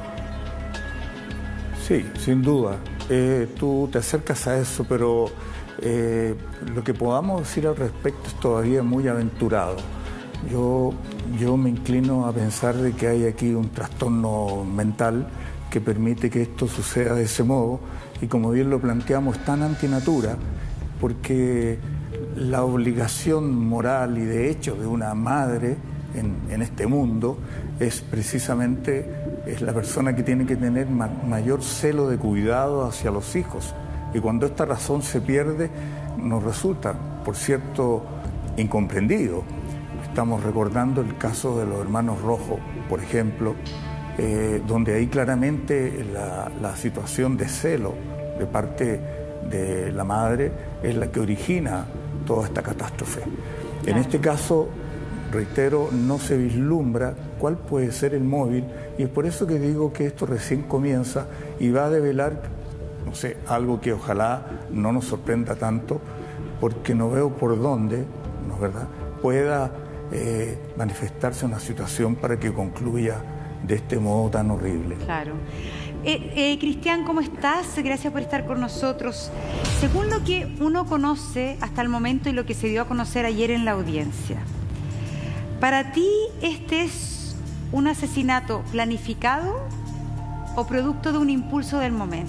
Sí, sin duda. Tú te acercas a eso, pero lo que podamos decir al respecto es todavía muy aventurado. Yo me inclino a pensar de que hay aquí un trastorno mental que permite que esto suceda de ese modo, y como bien lo planteamos, tan antinatura, porque la obligación moral y de hecho de una madre en este mundo es precisamente la persona que tiene que tener mayor celo de cuidado hacia los hijos, y cuando esta razón se pierde nos resulta, por cierto, incomprendido. Estamos recordando el caso de los hermanos Rojo, por ejemplo, donde ahí claramente la situación de celo de parte de la madre es la que origina toda esta catástrofe. Claro. En este caso, reitero, no se vislumbra cuál puede ser el móvil, y es por eso que digo que esto recién comienza y va a develar, no sé, algo que ojalá no nos sorprenda tanto, porque no veo por dónde, ¿no es verdad?, pueda manifestarse una situación para que concluya de este modo tan horrible. Claro. Cristian, ¿cómo estás? Gracias por estar con nosotros. Según lo que uno conoce hasta el momento y lo que se dio a conocer ayer en la audiencia, ¿para ti este es un asesinato planificado o producto de un impulso del momento?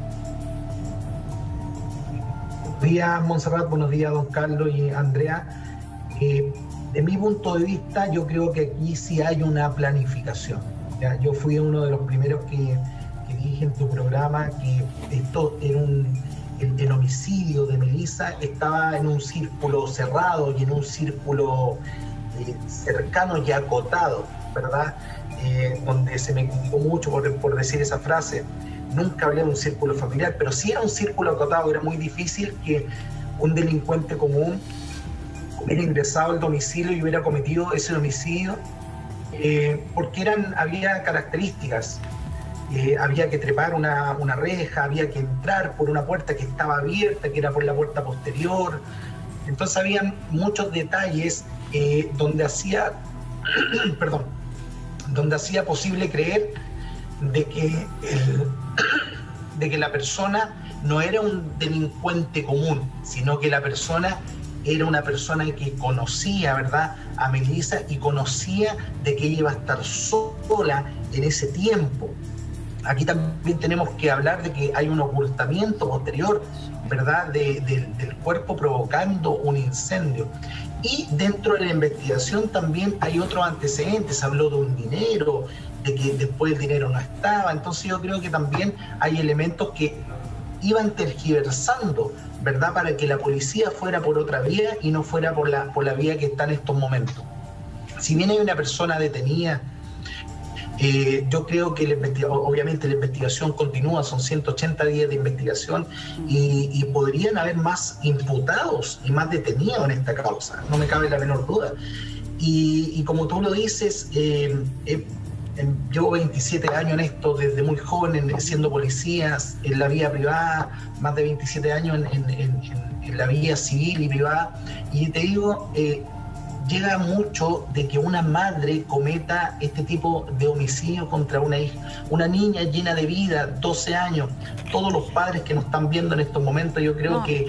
Buenos días, Montserrat, buenos días, don Carlos y Andrea. De mi punto de vista, yo creo que aquí sí hay una planificación. ¿Ya? Yo fui uno de los primeros que dije en tu programa que esto era el homicidio de Melissa estaba en un círculo cerrado y en un círculo cercano y acotado, ¿verdad? Donde se me criticó mucho por decir esa frase. Nunca hablé de un círculo familiar, pero sí era un círculo acotado. Era muy difícil que un delincuente común hubiera ingresado al domicilio y hubiera cometido ese homicidio, porque había características. Había que trepar una reja, había que entrar por una puerta que estaba abierta, que era por la puerta posterior. Entonces había muchos detalles donde hacía posible creer de que la persona no era un delincuente común, sino que la persona era una persona que conocía, ¿verdad?, a Melissa, y conocía de que ella iba a estar sola en ese tiempo. Aquí también tenemos que hablar de que hay un ocultamiento posterior, ¿verdad?, del cuerpo provocando un incendio. Y dentro de la investigación también hay otros antecedentes. Se habló de un dinero, de que después el dinero no estaba. Entonces yo creo que también hay elementos que iban tergiversando, ¿verdad?, para que la policía fuera por otra vía y no fuera por la vía que está en estos momentos. Si bien hay una persona detenida, yo creo que obviamente la investigación continúa, son 180 días de investigación y podrían haber más imputados y más detenidos en esta causa, no me cabe la menor duda. Y como tú lo dices, es llevo 27 años en esto, desde muy joven, siendo policías, en la vía privada, más de 27 años en la vía civil y privada, y te digo, llega mucho de que una madre cometa este tipo de homicidio contra una hija, una niña llena de vida, 12 años. Todos los padres que nos están viendo en estos momentos, yo creo que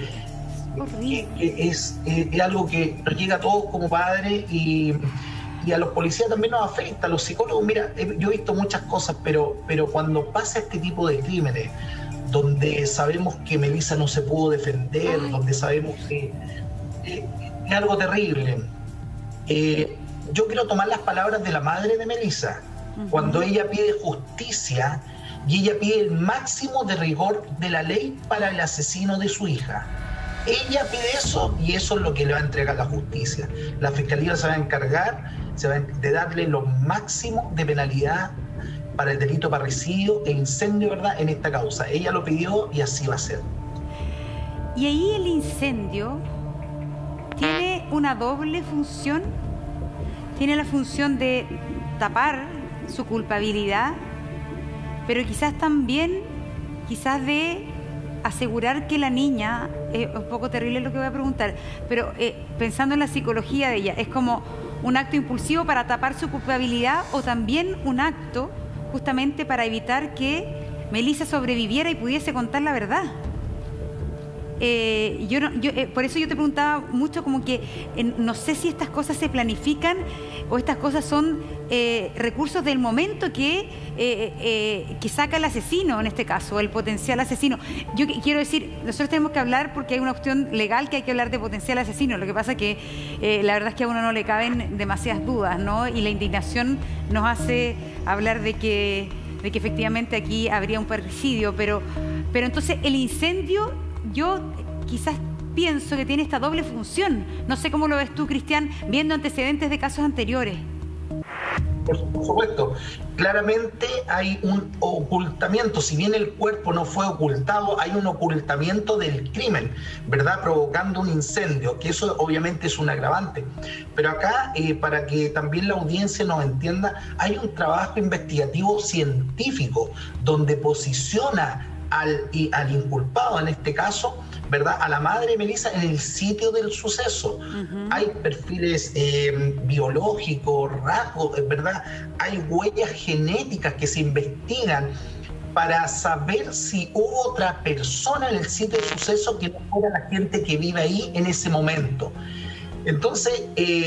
es algo que nos llega a todos como padres, y a los policías también nos afecta, a los psicólogos. Mira, yo he visto muchas cosas, pero cuando pasa este tipo de crímenes, donde sabemos que Melissa no se pudo defender, donde sabemos que es algo terrible. Yo quiero tomar las palabras de la madre de Melissa, cuando ella pide justicia y ella pide el máximo de rigor de la ley para el asesino de su hija. Ella pide eso, y eso es lo que le va a entregar la justicia. La fiscalía se va a encargar de darle lo máximo de penalidad para el delito de parricidio e incendio, ¿verdad?, en esta causa. Ella lo pidió y así va a ser. Y ahí el incendio tiene una doble función. Tiene la función de tapar su culpabilidad, pero quizás también, de asegurar que la niña, es un poco terrible lo que voy a preguntar, pero pensando en la psicología de ella, ¿es como un acto impulsivo para tapar su culpabilidad o también un acto justamente para evitar que Melissa sobreviviera y pudiese contar la verdad? Por eso yo te preguntaba mucho, como que no sé si estas cosas se planifican o estas cosas son recursos del momento que saca el asesino, en este caso, el potencial asesino. Yo quiero decir, nosotros tenemos que hablar porque hay una opción legal que hay que hablar de potencial asesino. Lo que pasa es que la verdad es que a uno no le caben demasiadas dudas, ¿no? Y la indignación nos hace hablar de que efectivamente aquí habría un parricidio, pero entonces el incendio, yo quizás pienso que tiene esta doble función. No sé cómo lo ves tú, Cristian, viendo antecedentes de casos anteriores. Por supuesto, claramente hay un ocultamiento. Si bien el cuerpo no fue ocultado, hay un ocultamiento del crimen, ¿verdad?, provocando un incendio, que eso obviamente es un agravante. Pero acá, para que también la audiencia nos entienda, hay un trabajo investigativo científico donde posiciona al inculpado, en este caso, ¿verdad?, a la madre de Melissa en el sitio del suceso. Hay perfiles biológicos, rasgos, ¿verdad? Hay huellas genéticas que se investigan para saber si hubo otra persona en el sitio del suceso que no fuera la gente que vive ahí en ese momento. Entonces,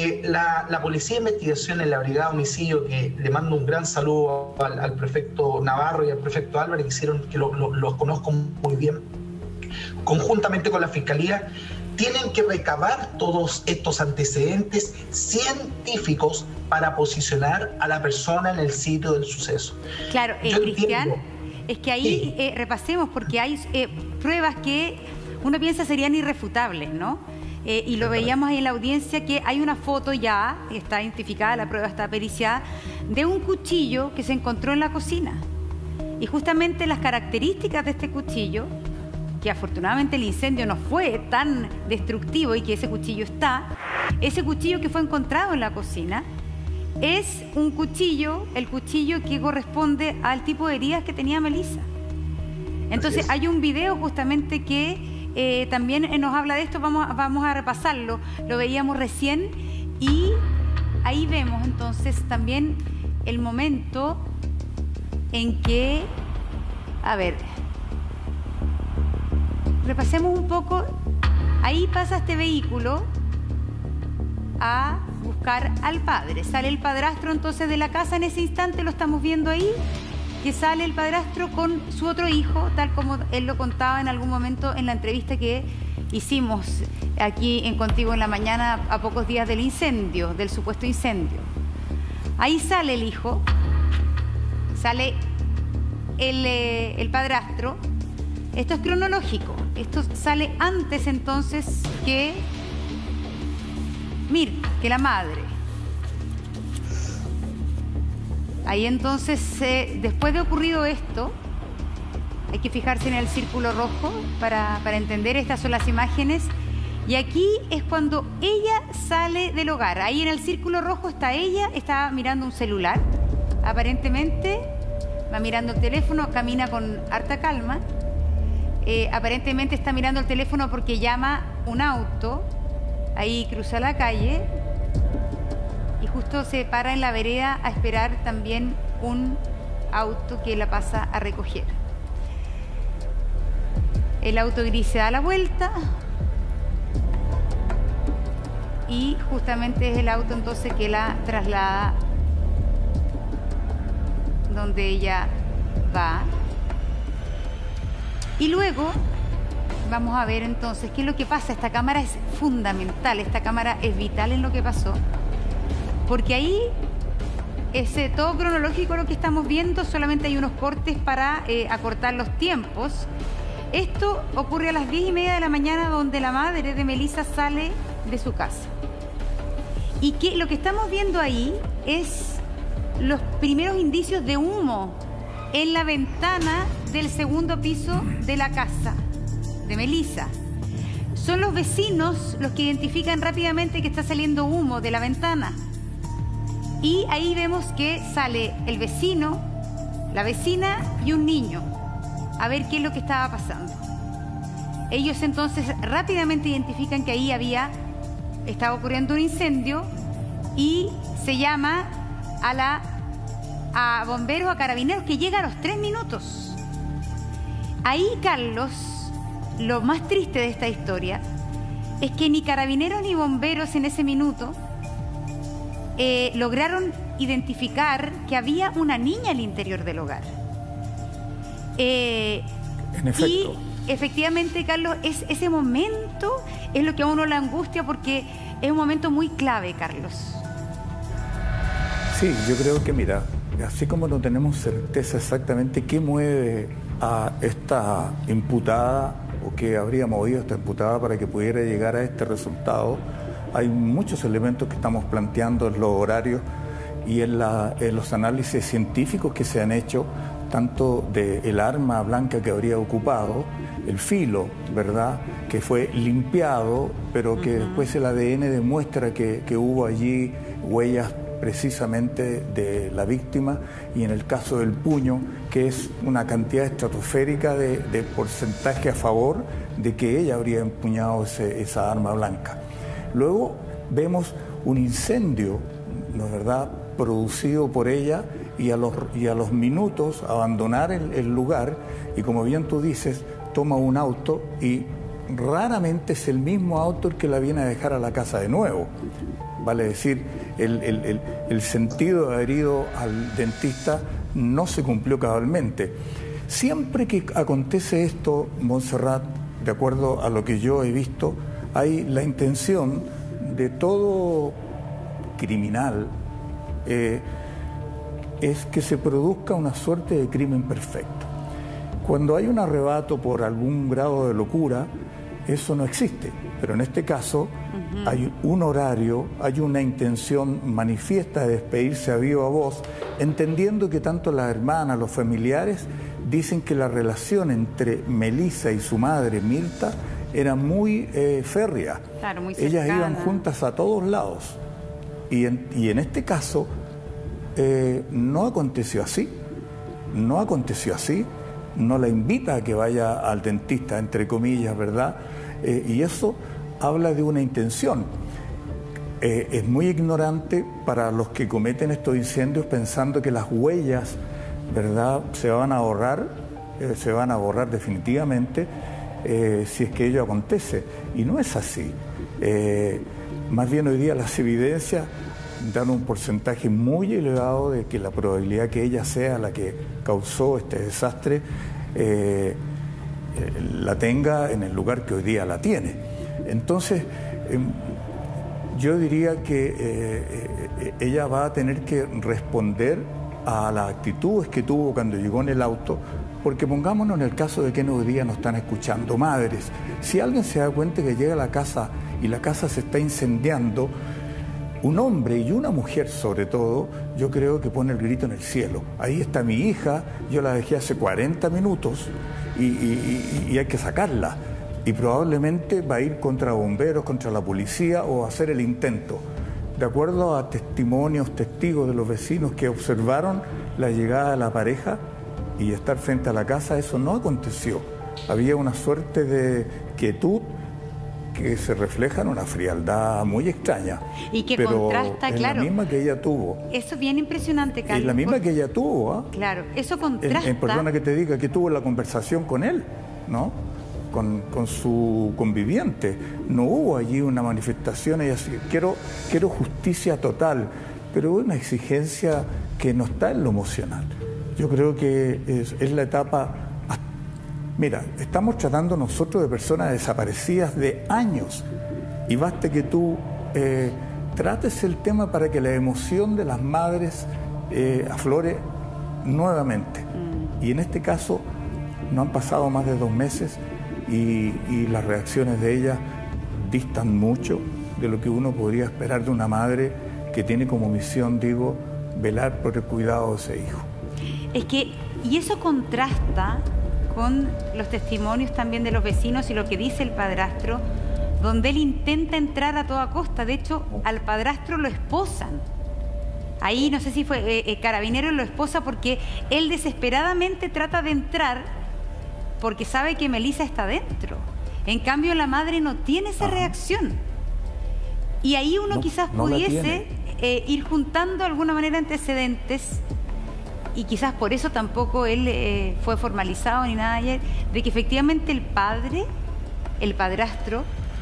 la Policía de Investigación en la Brigada de Homicidio, que le mando un gran saludo al prefecto Navarro y al prefecto Álvarez, que los conozco muy bien, conjuntamente con la Fiscalía, tienen que recabar todos estos antecedentes científicos para posicionar a la persona en el sitio del suceso. Claro, Cristian, es que ahí repasemos, porque hay pruebas que uno piensa serían irrefutables, ¿no? Y lo veíamos ahí en la audiencia, que hay una foto ya, está identificada, la prueba está periciada, de un cuchillo que se encontró en la cocina. Y justamente las características de este cuchillo, que afortunadamente el incendio no fue tan destructivo y que ese cuchillo ese cuchillo que fue encontrado en la cocina, es un cuchillo, el cuchillo que corresponde al tipo de heridas que tenía Melissa. Entonces hay un video justamente que también nos habla de esto. Vamos a repasarlo, lo veíamos recién, y ahí vemos entonces también el momento en que, a ver, repasemos un poco. Ahí pasa este vehículo a buscar al padre, sale el padrastro entonces de la casa, en ese instante lo estamos viendo ahí, que sale el padrastro con su otro hijo, tal como él lo contaba en algún momento en la entrevista que hicimos aquí en Contigo en la Mañana, a pocos días del incendio, del supuesto incendio. Ahí sale el hijo, sale el padrastro. Esto es cronológico, esto sale antes entonces que Mirta, que la madre. Ahí entonces, después de ocurrido esto, hay que fijarse en el círculo rojo para entender. Estas son las imágenes. Y aquí es cuando ella sale del hogar. Ahí en el círculo rojo está ella, está mirando un celular. Aparentemente va mirando el teléfono, camina con harta calma. Aparentemente está mirando el teléfono porque llama un auto. Ahí cruza la calle y justo se para en la vereda a esperar también un auto que la pasa a recoger. El auto gris se da la vuelta y justamente es el auto entonces que la traslada donde ella va. Y luego vamos a ver entonces qué es lo que pasa. Esta cámara es fundamental, esta cámara es vital en lo que pasó, porque ahí es todo cronológico lo que estamos viendo, solamente hay unos cortes para acortar los tiempos. Esto ocurre a las 10:30 de la mañana, donde la madre de Melissa sale de su casa. Y que lo que estamos viendo ahí es los primeros indicios de humo en la ventana del segundo piso de la casa de Melissa. Son los vecinos los que identifican rápidamente que está saliendo humo de la ventana. Y ahí vemos que sale el vecino, la vecina y un niño a ver qué es lo que estaba pasando. Ellos entonces rápidamente identifican que ahí estaba ocurriendo un incendio y se llama a bomberos, a carabineros, que llega a los 3 minutos. Ahí, Carlos, lo más triste de esta historia es que ni carabineros ni bomberos en ese minuto lograron identificar que había una niña al interior del hogar. En efecto. Y efectivamente, Carlos, ese momento es lo que a uno le angustia, porque es un momento muy clave, Carlos. Sí, yo creo que, mira, así como no tenemos certeza exactamente qué mueve a esta imputada o qué habría movido a esta imputada para que pudiera llegar a este resultado, hay muchos elementos que estamos planteando en los horarios y en los análisis científicos que se han hecho, tanto del arma blanca que habría ocupado, el filo, ¿verdad?, que fue limpiado, pero que después el ADN demuestra que hubo allí huellas precisamente de la víctima, y en el caso del puño, que es una cantidad estratosférica de porcentaje a favor de que ella habría empuñado esa arma blanca. Luego vemos un incendio, ¿no es verdad?, producido por ella, y a los minutos abandonar el lugar, y como bien tú dices, toma un auto, y raramente es el mismo auto el que la viene a dejar a la casa de nuevo. Vale decir, el sentido de haber ido al dentista no se cumplió cabalmente. Siempre que acontece esto, Montserrat, de acuerdo a lo que yo he visto, hay la intención de todo criminal, es que se produzca una suerte de crimen perfecto. Cuando hay un arrebato por algún grado de locura, eso no existe, pero en este caso hay un horario, hay una intención manifiesta de despedirse a viva voz, entendiendo que tanto las hermanas, los familiares, dicen que la relación entre Melissa y su madre, Mirta, era muy férrea. Claro, muy cercana. Ellas iban juntas a todos lados. Y en este caso no aconteció así. No aconteció así. No la invita a que vaya al dentista, entre comillas, ¿verdad? Y eso habla de una intención. Es muy ignorante para los que cometen estos incendios pensando que las huellas, ¿verdad?, se van a borrar definitivamente si es que ello acontece. Y no es así. Más bien hoy día las evidencias dan un porcentaje muy elevado de que la probabilidad que ella sea la que causó este desastre la tenga en el lugar que hoy día la tiene. Entonces, yo diría que ella va a tener que responder a las actitudes que tuvo cuando llegó en el auto, porque pongámonos en el caso de que hoy día nos están escuchando madres. Si alguien se da cuenta que llega a la casa y la casa se está incendiando, un hombre y una mujer sobre todo, yo creo que pone el grito en el cielo. Ahí está mi hija, yo la dejé hace 40 minutos y hay que sacarla. Y probablemente va a ir contra bomberos, contra la policía, o a hacer el intento. de acuerdo a testigos de los vecinos que observaron la llegada de la pareja y estar frente a la casa, eso no aconteció. Había una suerte de quietud que se refleja en una frialdad muy extraña. Y que pero contrasta, es claro. la misma que ella tuvo. Eso es bien impresionante, Carlos. Es la misma que ella tuvo, ¿eh? Claro, eso contrasta. Perdona que te diga que tuvo la conversación con él, ¿no? Con su conviviente. No hubo allí una manifestación, ella así, quiero justicia total, pero una exigencia que no está en lo emocional. Yo creo que es la etapa. Mira, estamos tratando nosotros de personas desaparecidas de años y basta que tú trates el tema para que la emoción de las madres aflore nuevamente. Y en este caso no han pasado más de 2 meses y las reacciones de ella distan mucho de lo que uno podría esperar de una madre que tiene como misión, digo, velar por el cuidado de ese hijo. Es que, y eso contrasta con los testimonios también de los vecinos y lo que dice el padrastro, donde él intenta entrar a toda costa. De hecho, al padrastro lo esposan. Ahí no sé si fue Carabineros lo esposa porque él desesperadamente trata de entrar porque sabe que Melissa está dentro. En cambio, la madre no tiene esa reacción. Y ahí uno quizás pudiese ir juntando de alguna manera antecedentes. Y quizás por eso tampoco él fue formalizado ni nada ayer, de que efectivamente el padre, el padrastro,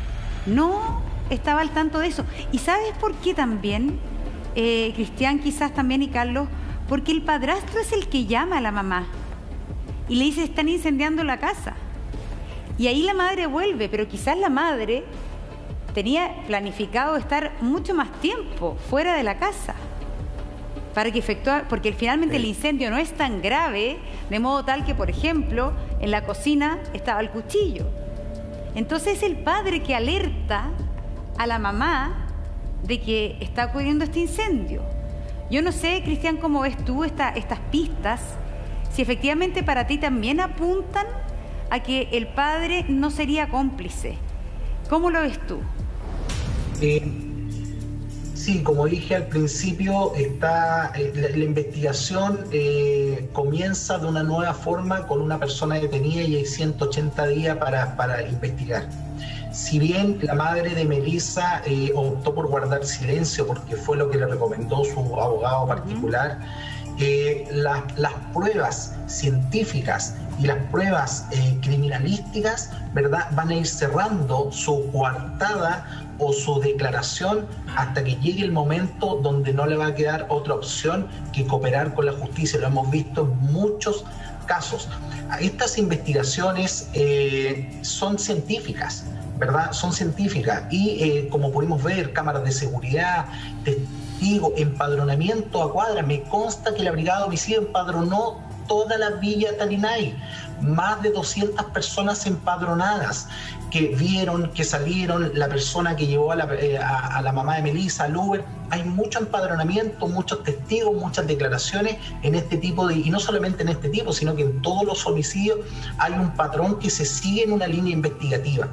no estaba al tanto de eso. ¿Y sabes por qué también, Cristian, quizás también y Carlos? Porque el padrastro es el que llama a la mamá y le dice, están incendiando la casa. Y ahí la madre vuelve, pero quizás la madre tenía planificado estar mucho más tiempo fuera de la casa para que efectúe, porque finalmente el incendio no es tan grave, de modo tal que, por ejemplo, en la cocina estaba el cuchillo. Entonces es el padre que alerta a la mamá de que está ocurriendo este incendio. Yo no sé, Cristian, cómo ves tú estas pistas, si efectivamente para ti también apuntan a que el padre no sería cómplice. ¿Cómo lo ves tú? Sí, como dije al principio, la investigación comienza de una nueva forma con una persona detenida y hay 180 días para investigar. Si bien la madre de Melissa optó por guardar silencio porque fue lo que le recomendó su abogado particular, las pruebas científicas y las pruebas criminalísticas, ¿verdad?, van a ir cerrando su coartada o su declaración hasta que llegue el momento donde no le va a quedar otra opción que cooperar con la justicia. Lo hemos visto en muchos casos. Estas investigaciones son científicas, ¿verdad? Son científicas y como pudimos ver, cámaras de seguridad, testigos, empadronamiento a cuadra. Me consta que la Brigada de Homicidio empadronó toda la Villa Talinay, más de 200 personas empadronadas que vieron, que salieron, la persona que llevó a la mamá de Melissa, al Uber. Hay mucho empadronamiento, muchos testigos, muchas declaraciones en este tipo de, y no solamente en este tipo, sino que en todos los homicidios hay un patrón que se sigue en una línea investigativa.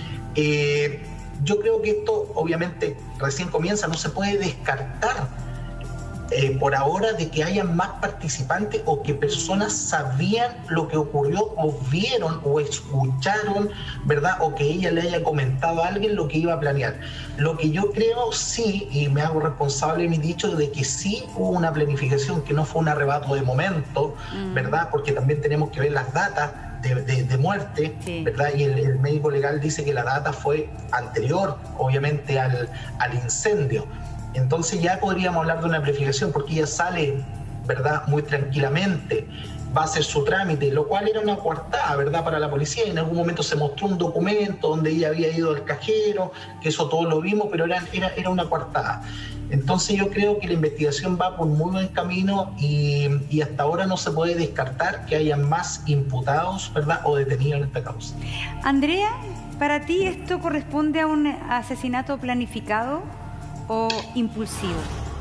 Yo creo que esto obviamente recién comienza, no se puede descartar por ahora de que haya más participantes o que personas sabían lo que ocurrió o vieron o escucharon, ¿verdad? O que ella le haya comentado a alguien lo que iba a planear. Lo que yo creo sí, y me hago responsable de mi dicho, de que sí hubo una planificación, que no fue un arrebato de momento, ¿verdad? Porque también tenemos que ver las datas de muerte, sí, ¿verdad? Y el médico legal dice que la data fue anterior, obviamente, al incendio. Entonces ya podríamos hablar de una planificación porque ella sale, ¿verdad?, muy tranquilamente, va a hacer su trámite, lo cual era una coartada, ¿verdad?, para la policía. En algún momento se mostró un documento donde ella había ido al cajero, que eso todos lo vimos, pero era una coartada. Entonces yo creo que la investigación va por muy buen camino y hasta ahora no se puede descartar que haya más imputados, ¿verdad?, o detenidos en esta causa. Andrea, ¿para ti esto corresponde a un asesinato planificado o impulsivo?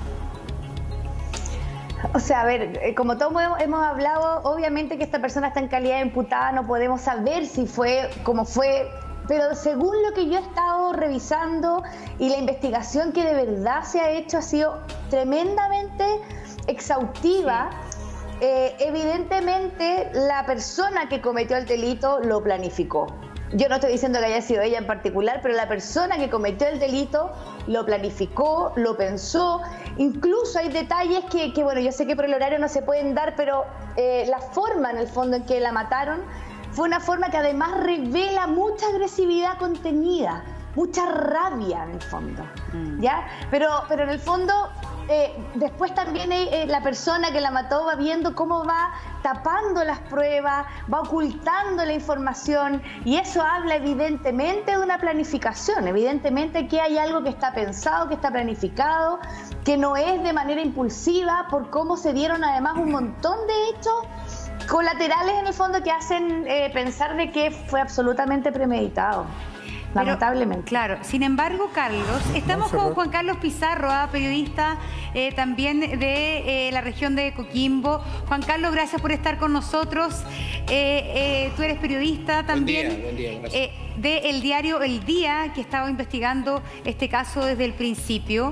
O sea, a ver, como todos hemos hablado, obviamente que esta persona está en calidad de imputada, no podemos saber si fue como fue pero según lo que yo he estado revisando y la investigación que de verdad se ha hecho ha sido tremendamente exhaustiva. Evidentemente la persona que cometió el delito lo planificó. Yo no estoy diciendo que haya sido ella en particular, pero la persona que cometió el delito lo planificó, lo pensó. Incluso hay detalles que bueno, yo sé que por el horario no se pueden dar, pero la forma en el fondo en que la mataron fue una forma que además revela mucha agresividad contenida, mucha rabia en el fondo, ¿ya? Pero en el fondo después también la persona que la mató va viendo cómo va tapando las pruebas, va ocultando la información, y eso habla evidentemente de una planificación, evidentemente que hay algo que está pensado, que está planificado, que no es de manera impulsiva, por cómo se dieron además un montón de hechos colaterales en el fondo que hacen pensar de que fue absolutamente premeditado. Lamentablemente. Claro, sin embargo, Carlos, estamos con Juan Carlos Pizarro, periodista también de la región de Coquimbo. Juan Carlos, gracias por estar con nosotros. Tú eres periodista también. Buen día, gracias. Del diario El Día, que estaba investigando este caso desde el principio.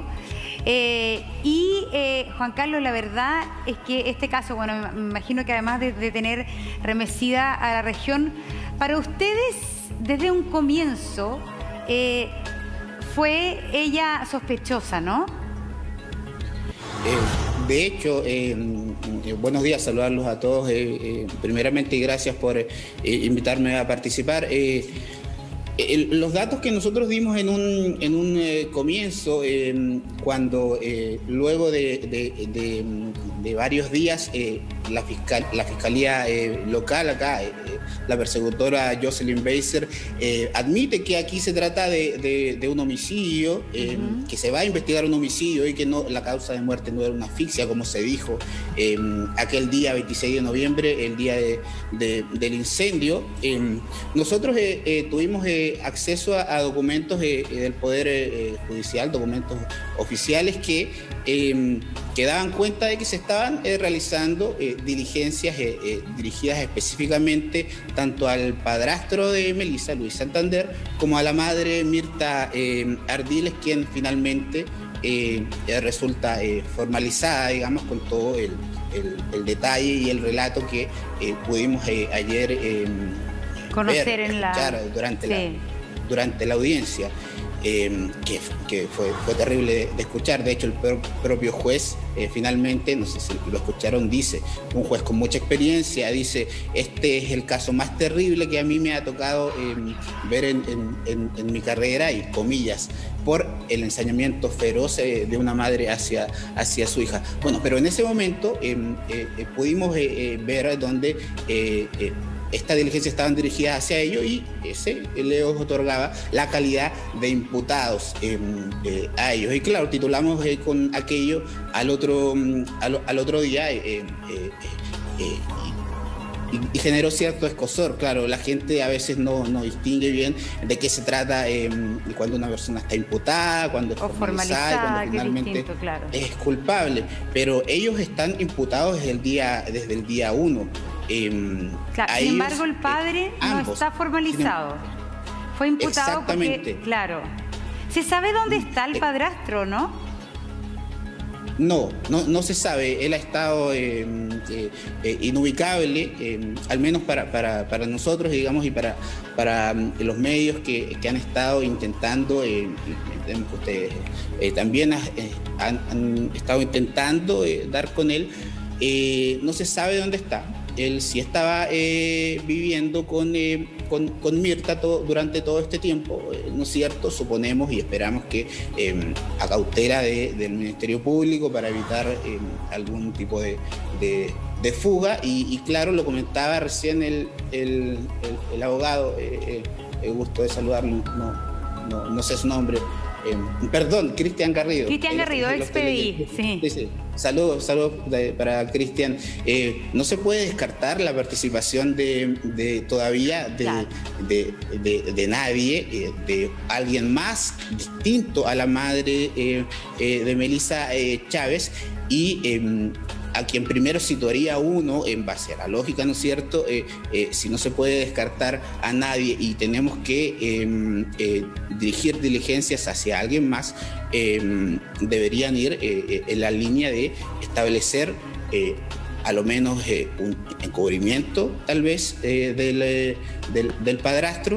Juan Carlos, la verdad es que este caso, bueno, me imagino que además de tener remecida a la región, para ustedes, desde un comienzo, fue ella sospechosa, ¿no? De hecho, buenos días, saludarlos a todos. Primeramente, gracias por invitarme a participar. Los datos que nosotros dimos en un comienzo, cuando luego de varios días la fiscalía local acá, la persecutora Jocelyn Beiser, admite que aquí se trata de un homicidio, que se va a investigar un homicidio y que no, la causa de muerte no era una asfixia, como se dijo aquel día 26 de noviembre, el día del incendio. Nosotros tuvimos acceso a documentos del Poder Judicial, documentos oficiales que daban cuenta de que se estaban realizando diligencias dirigidas específicamente tanto al padrastro de Melissa, Luis Santander, como a la madre Mirta Ardiles, quien finalmente resulta formalizada, digamos, con todo el detalle y el relato que pudimos ayer conocer durante la audiencia. Que fue terrible de escuchar. De hecho, el propio juez finalmente, no sé si lo escucharon, dice, un juez con mucha experiencia, dice: este es el caso más terrible que a mí me ha tocado ver en mi carrera, y comillas, por el ensañamiento feroz de una madre hacia su hija. Bueno, pero en ese momento pudimos ver donde estas diligencias estaban dirigidas hacia ello, y ese le otorgaba la calidad de imputados a ellos. Y claro, titulamos con aquello al otro día y generó cierto escozor. Claro, la gente a veces no distingue bien de qué se trata cuando una persona está imputada, cuando es formalizada, y cuando finalmente es culpable. Pero ellos están imputados desde el día 1. Claro, sin embargo, el padre no está formalizado. Fue imputado porque, claro. ¿Se sabe dónde está el padrastro, no? No se sabe. Él ha estado inubicable, al menos para nosotros, digamos, y para los medios que han estado intentando. Ustedes también han estado intentando dar con él. No se sabe dónde está. Él sí estaba viviendo con Mirta durante todo este tiempo, ¿no es cierto? Suponemos y esperamos que a cautela del Ministerio Público, para evitar algún tipo de fuga, y claro, lo comentaba recién el abogado, el gusto de saludarlo, no sé su nombre. Perdón, Cristian Garrido. Cristian Garrido, ex-PDI, sí. Saludos para Cristian. No se puede descartar la participación de nadie, de alguien más distinto a la madre de Melissa Chávez, y a quien primero situaría uno en base a la lógica, ¿no es cierto? Si no se puede descartar a nadie y tenemos que dirigir diligencias hacia alguien más, deberían ir en la línea de establecer a lo menos un encubrimiento tal vez del padrastro,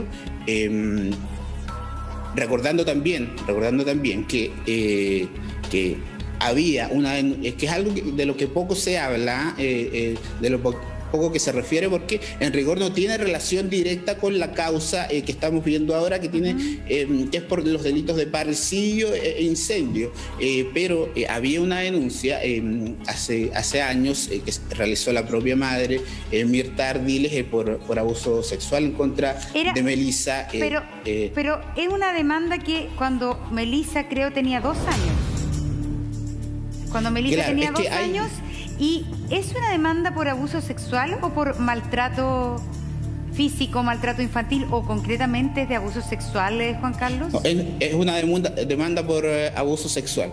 recordando también que había que es algo de lo que poco se habla, de lo poco que se refiere, porque en rigor no tiene relación directa con la causa que estamos viendo ahora, que es por los delitos de parricidio e incendio, pero había una denuncia hace años que realizó la propia madre, Mirta Ardiles, por abuso sexual en contra de Melissa. Pero es una demanda que cuando Melissa creo tenía 2 años. Cuando Melissa tenía 2 años, ¿y es una demanda por abuso sexual o por maltrato físico, maltrato infantil, o concretamente es de abuso sexual, Juan Carlos? No, es una demanda por abuso sexual.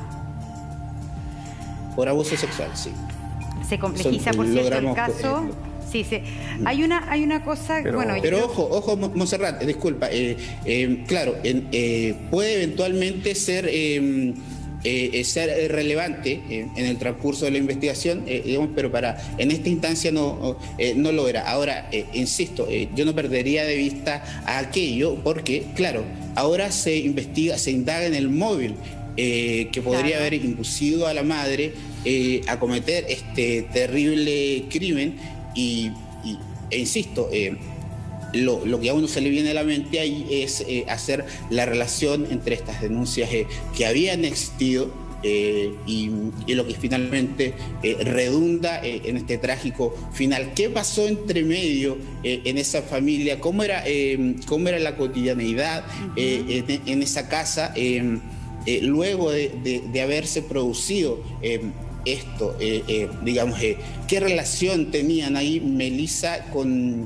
Por abuso sexual, sí. Se complejiza, por cierto, el caso. Sí, hay una cosa... Pero ojo, Monserrat, disculpa. Claro, puede eventualmente ser relevante en el transcurso de la investigación, digamos, pero en esta instancia no lo era. Ahora, insisto, yo no perdería de vista a aquello, porque, claro, ahora se indaga en el móvil que podría haber inducido a la madre a cometer este terrible crimen e insisto, lo que a uno se le viene a la mente ahí es hacer la relación entre estas denuncias que habían existido y lo que finalmente redunda en este trágico final. ¿Qué pasó entre medio en esa familia? ¿Cómo era la cotidianeidad en esa casa luego de haberse producido esto? Digamos, ¿qué relación tenían ahí Melissa con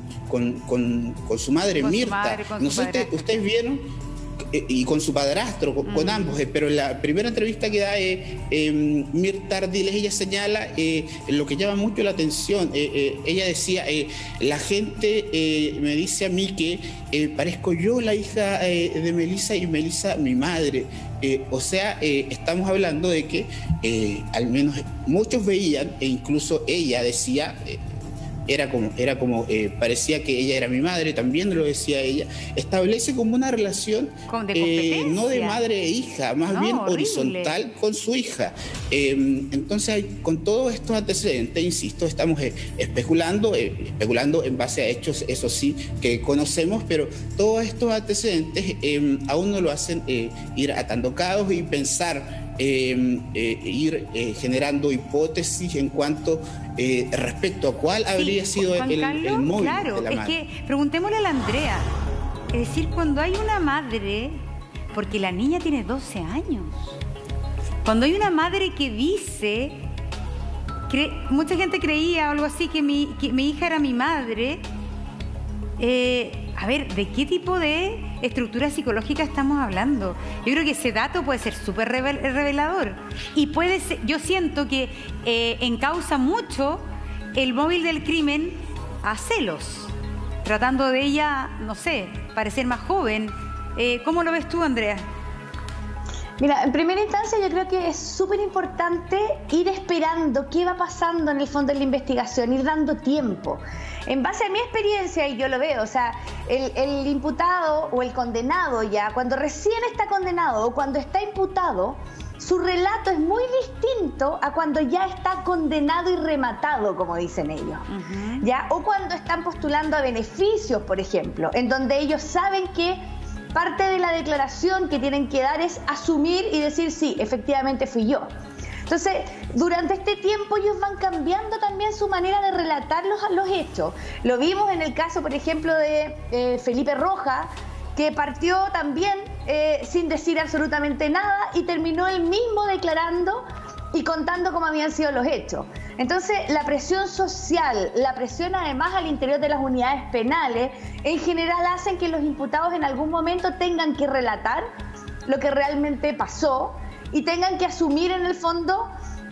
su madre, Mirta? No sé, ustedes vieron, y con su padrastro, con ambos, pero en la primera entrevista que da Mirta Ardiles, ella señala lo que llama mucho la atención. Ella decía, la gente me dice a mí que parezco yo la hija de Melissa y Melissa mi madre. O sea, estamos hablando de que al menos muchos veían, e incluso ella decía, era como parecía que ella era mi madre, también lo decía ella. Establece como una relación no de madre e hija, más bien horizontal con su hija. Entonces, con todos estos antecedentes, insisto, estamos especulando en base a hechos, eso sí, que conocemos, pero todos estos antecedentes aún no lo hacen ir atando cabos y pensar, ir generando hipótesis en cuanto respecto a cuál habría sido el móvil de la madre. Es que preguntémosle a la Andrea, es decir, cuando hay una madre, porque la niña tiene 12 años, cuando hay una madre que dice, mucha gente creía o algo así, que mi hija era mi madre, a ver, ¿de qué tipo de estructura psicológica estamos hablando? Yo creo que ese dato puede ser súper revelador y puede ser, yo siento que encausa mucho el móvil del crimen a celos, tratando de ella, no sé, parecer más joven. ¿Cómo lo ves tú, Andrea? Mira, en primera instancia yo creo que es súper importante ir esperando qué va pasando en el fondo de la investigación, ir dando tiempo. En base a mi experiencia, y yo lo veo, o sea, el imputado o el condenado ya, cuando recién está condenado o cuando está imputado, su relato es muy distinto a cuando ya está condenado y rematado, como dicen ellos. ¿Ya? O cuando están postulando a beneficios, por ejemplo, en donde ellos saben que parte de la declaración que tienen que dar es asumir y decir, sí, efectivamente fui yo. Entonces, durante este tiempo ellos van cambiando también su manera de relatar los hechos. Lo vimos en el caso, por ejemplo, de Felipe Roja, que partió también sin decir absolutamente nada y terminó él mismo declarando y contando cómo habían sido los hechos. Entonces, la presión social, la presión además al interior de las unidades penales, en general hacen que los imputados en algún momento tengan que relatar lo que realmente pasó y tengan que asumir en el fondo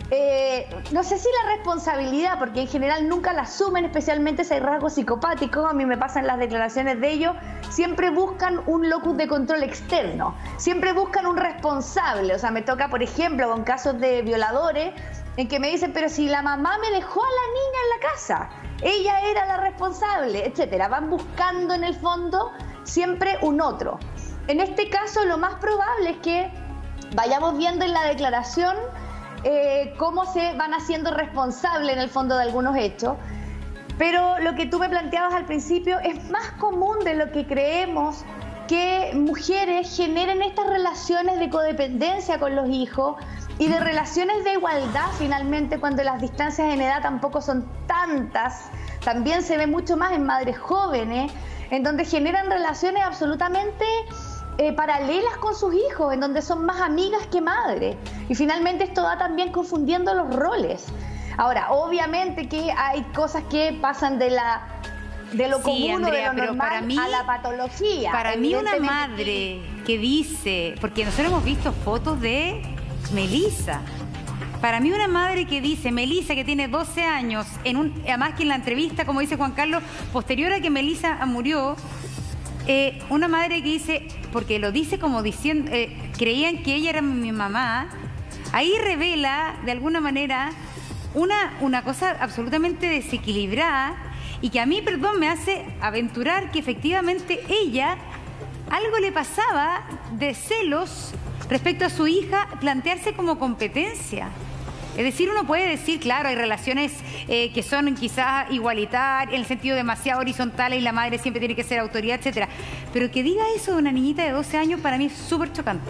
no sé si la responsabilidad, porque en general nunca la asumen, especialmente si hay rasgos psicopáticos. A mí me pasan las declaraciones de ellos, siempre buscan un locus de control externo, siempre buscan un responsable. O sea, me toca, por ejemplo, con casos de violadores, en que me dicen, pero si la mamá me dejó a la niña en la casa, ella era la responsable, etcétera. Van buscando en el fondo siempre un otro. En este caso, lo más probable es que vayamos viendo en la declaración cómo se van haciendo responsables en el fondo de algunos hechos. Pero lo que tú me planteabas al principio, es más común de lo que creemos que mujeres generen estas relaciones de codependencia con los hijos y de relaciones de igualdad finalmente, cuando las distancias en edad tampoco son tantas. También se ve mucho más en madres jóvenes, en donde generan relaciones absolutamente paralelas con sus hijos, en donde son más amigas que madres. Y finalmente esto va también confundiendo los roles. Ahora, obviamente que hay cosas que pasan de lo común, Andrea, o de lo normal, para mí, a la patología. Para mí una madre que dice, porque nosotros hemos visto fotos de Melissa, para mí una madre que dice, Melissa, que tiene 12 años, además que en la entrevista, como dice Juan Carlos, posterior a que Melissa murió, una madre que dice, porque lo dice como diciendo, creían que ella era mi mamá, ahí revela de alguna manera una cosa absolutamente desequilibrada y que a mí, perdón, me hace aventurar que efectivamente ella, algo le pasaba de celos respecto a su hija, plantearse como competencia. Es decir, uno puede decir, claro, hay relaciones que son quizás igualitarias, en el sentido demasiado horizontales y la madre siempre tiene que ser autoridad, etcétera. Pero que diga eso de una niñita de 12 años para mí es súper chocante.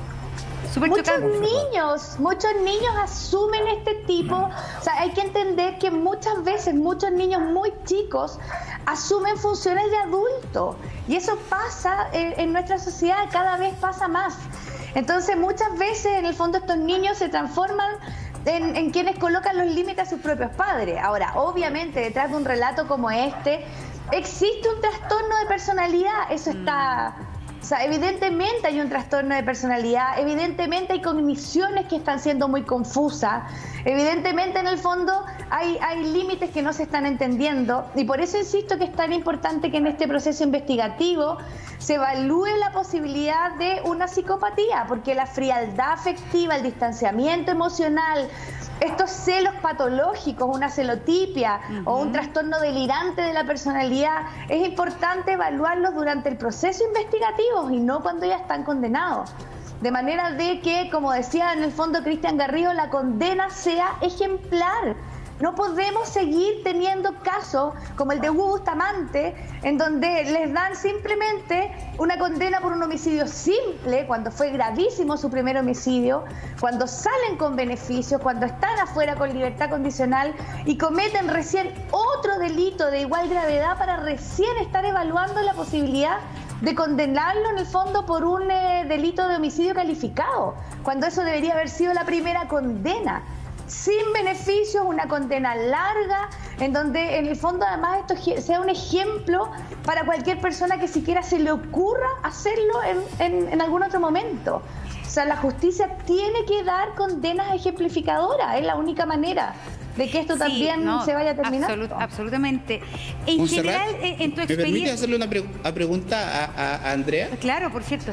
Muchos niños asumen este tipo, o sea, hay que entender que muchas veces muchos niños muy chicos asumen funciones de adulto y eso pasa en nuestra sociedad, cada vez pasa más. Entonces muchas veces en el fondo estos niños se transforman en quienes colocan los límites a sus propios padres. Ahora, obviamente detrás de un relato como este existe un trastorno de personalidad, eso está... O sea, evidentemente hay un trastorno de personalidad, evidentemente hay cogniciones que están siendo muy confusas, evidentemente en el fondo hay límites que no se están entendiendo y por eso insisto que es tan importante que en este proceso investigativo se evalúe la posibilidad de una psicopatía, porque la frialdad afectiva, el distanciamiento emocional, estos celos patológicos, una celotipia o un trastorno delirante de la personalidad, es importante evaluarlos durante el proceso investigativo y no cuando ya están condenados. De manera de que, como decía en el fondo Cristian Garrido, la condena sea ejemplar. No podemos seguir teniendo casos como el de Hugo Bustamante, en donde les dan simplemente una condena por un homicidio simple, cuando fue gravísimo su primer homicidio, cuando salen con beneficios, cuando están afuera con libertad condicional y cometen recién otro delito de igual gravedad para recién estar evaluando la posibilidad de condenarlo en el fondo por un delito de homicidio calificado, cuando eso debería haber sido la primera condena. Sin beneficios, una condena larga, en donde en el fondo además esto sea un ejemplo para cualquier persona que siquiera se le ocurra hacerlo en algún otro momento. O sea, la justicia tiene que dar condenas ejemplificadoras, es la única manera de que esto también se vaya a terminar. Absolutamente. En general, en tu experiencia... ¿Me permite hacerle una pregunta a Andrea? Claro, por cierto.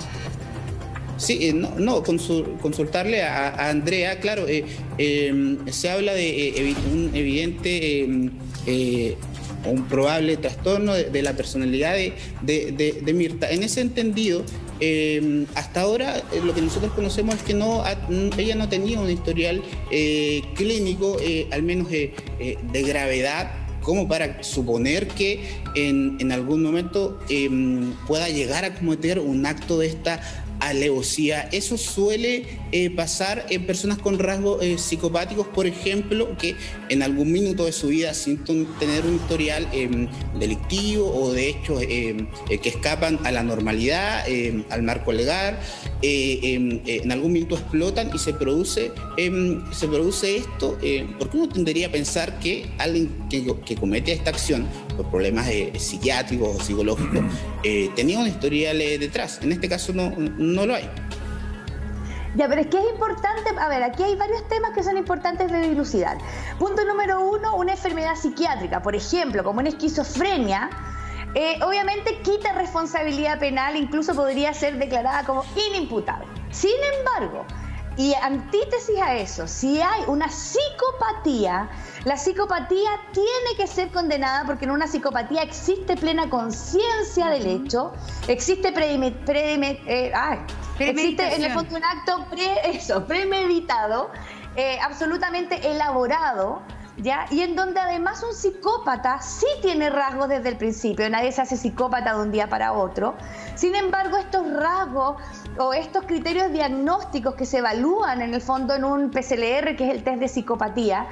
Sí, consultarle a Andrea, claro, se habla de un evidente, un probable trastorno de la personalidad de Mirta. En ese entendido, hasta ahora lo que nosotros conocemos es que ella no tenía un historial clínico, al menos de gravedad, como para suponer que en algún momento pueda llegar a cometer un acto de esta alevosía. Eso suele pasar en personas con rasgos psicopáticos, por ejemplo, que en algún minuto de su vida, sin tener un historial delictivo o de hechos que escapan a la normalidad, al marco legal, en algún minuto explotan y se produce esto, porque uno tendería a pensar que alguien que comete esta acción por problemas psiquiátricos o psicológicos tenía un historial detrás. En este caso no lo hay. Ya, pero es que es importante, a ver, aquí hay varios temas que son importantes de dilucidar. Punto número 1, una enfermedad psiquiátrica, por ejemplo, como una esquizofrenia, obviamente quita responsabilidad penal, incluso podría ser declarada como inimputable. Sin embargo, y antítesis a eso, si hay una psicopatía, la psicopatía tiene que ser condenada porque en una psicopatía existe plena conciencia del hecho, existe existe en el fondo un acto premeditado, absolutamente elaborado, ¿ya? Y en donde además un psicópata sí tiene rasgos desde el principio, nadie se hace psicópata de un día para otro. Sin embargo, estos rasgos o estos criterios diagnósticos que se evalúan en el fondo en un PCLR, que es el test de psicopatía,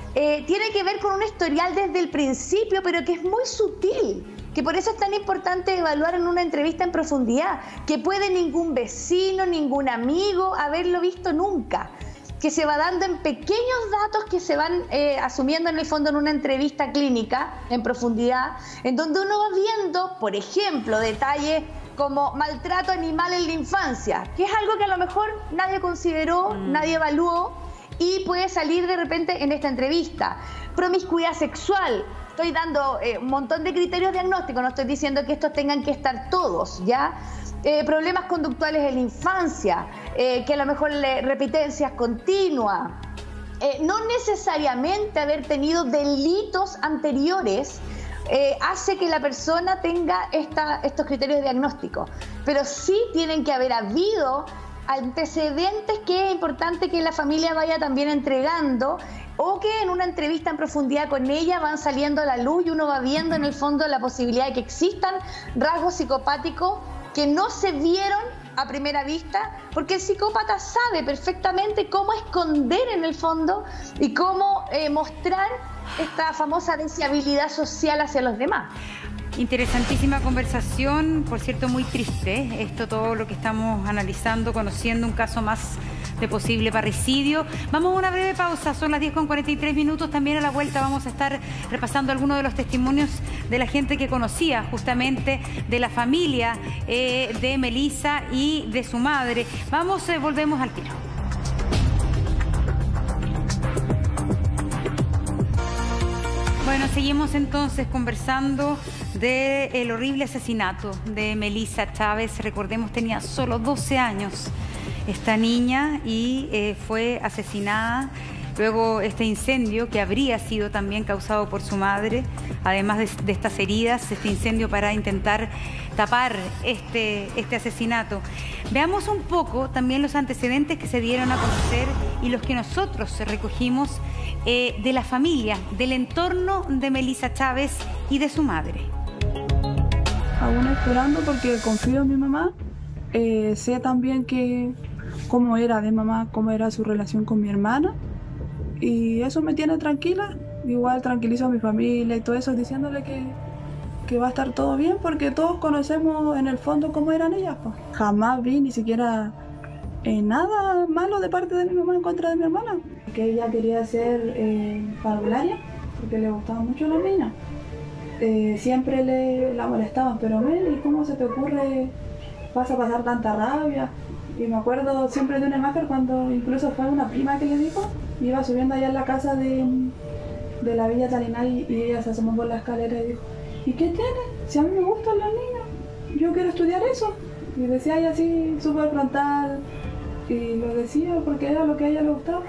tiene que ver con un historial desde el principio, pero que es muy sutil, que por eso es tan importante evaluar en una entrevista en profundidad, que puede ningún vecino, ningún amigo haberlo visto nunca, que se va dando en pequeños datos que se van asumiendo en el fondo en una entrevista clínica en profundidad, en donde uno va viendo, por ejemplo, detalles como maltrato animal en la infancia, que es algo que a lo mejor nadie consideró, nadie evaluó y puede salir de repente en esta entrevista. Promiscuidad sexual. Estoy dando un montón de criterios diagnósticos, no estoy diciendo que estos tengan que estar todos, ¿ya? Problemas conductuales en la infancia, que a lo mejor repitencias continuas, no necesariamente haber tenido delitos anteriores hace que la persona tenga estos criterios diagnósticos, pero sí tienen que haber habido antecedentes que es importante que la familia vaya también entregando, o que en una entrevista en profundidad con ella van saliendo a la luz y uno va viendo en el fondo la posibilidad de que existan rasgos psicopáticos que no se vieron a primera vista, porque el psicópata sabe perfectamente cómo esconder en el fondo y cómo mostrar esta famosa deseabilidad social hacia los demás. Interesantísima conversación, por cierto muy triste, esto todo lo que estamos analizando, conociendo un caso más de posible parricidio. Vamos a una breve pausa, son las 10:43, también a la vuelta vamos a estar repasando algunos de los testimonios de la gente que conocía justamente de la familia de Melissa y de su madre. Volvemos al tiro. Bueno, seguimos entonces conversando del horrible asesinato de Melissa Chávez. Recordemos, tenía solo 12 años esta niña y fue asesinada. Luego este incendio que habría sido también causado por su madre, además de estas heridas, este incendio para intentar tapar este asesinato. Veamos un poco también los antecedentes que se dieron a conocer y los que nosotros recogimos de la familia, del entorno de Melissa Chávez y de su madre. Aún esperando porque confío en mi mamá, sé también que cómo era de mamá, cómo era su relación con mi hermana, y eso me tiene tranquila. Igual tranquilizo a mi familia y todo eso, diciéndole que va a estar todo bien, porque todos conocemos en el fondo cómo eran ellas, pues. Jamás vi ni siquiera nada malo de parte de mi mamá en contra de mi hermana, que ella quería ser parvularia porque le gustaban mucho las niñas. Siempre la molestaban, pero Mel, ¿y cómo se te ocurre? Vas a pasar tanta rabia. Y me acuerdo siempre de una imagen cuando incluso fue una prima que le dijo, iba subiendo allá en la casa de la Villa Talinay y ella se asomó por la escalera y dijo, ¿y qué tiene? Si a mí me gustan las niñas, yo quiero estudiar eso. Y decía ella así, súper frontal, y lo decía porque era lo que a ella le gustaba.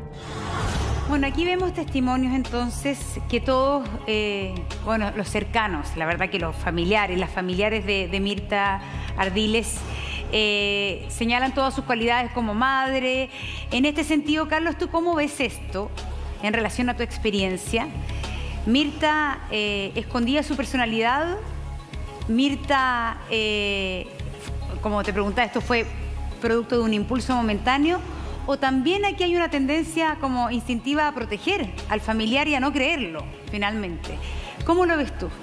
Bueno, aquí vemos testimonios entonces que todos, los cercanos, la verdad que los familiares, las familiares de Mirta Ardiles, señalan todas sus cualidades como madre. En este sentido, Carlos, ¿tú cómo ves esto en relación a tu experiencia? Mirta escondía su personalidad. Mirta, como te preguntaba, ¿esto fue producto de un impulso momentáneo? ¿O también aquí hay una tendencia como instintiva a proteger al familiar y a no creerlo, finalmente? ¿Cómo lo ves tú?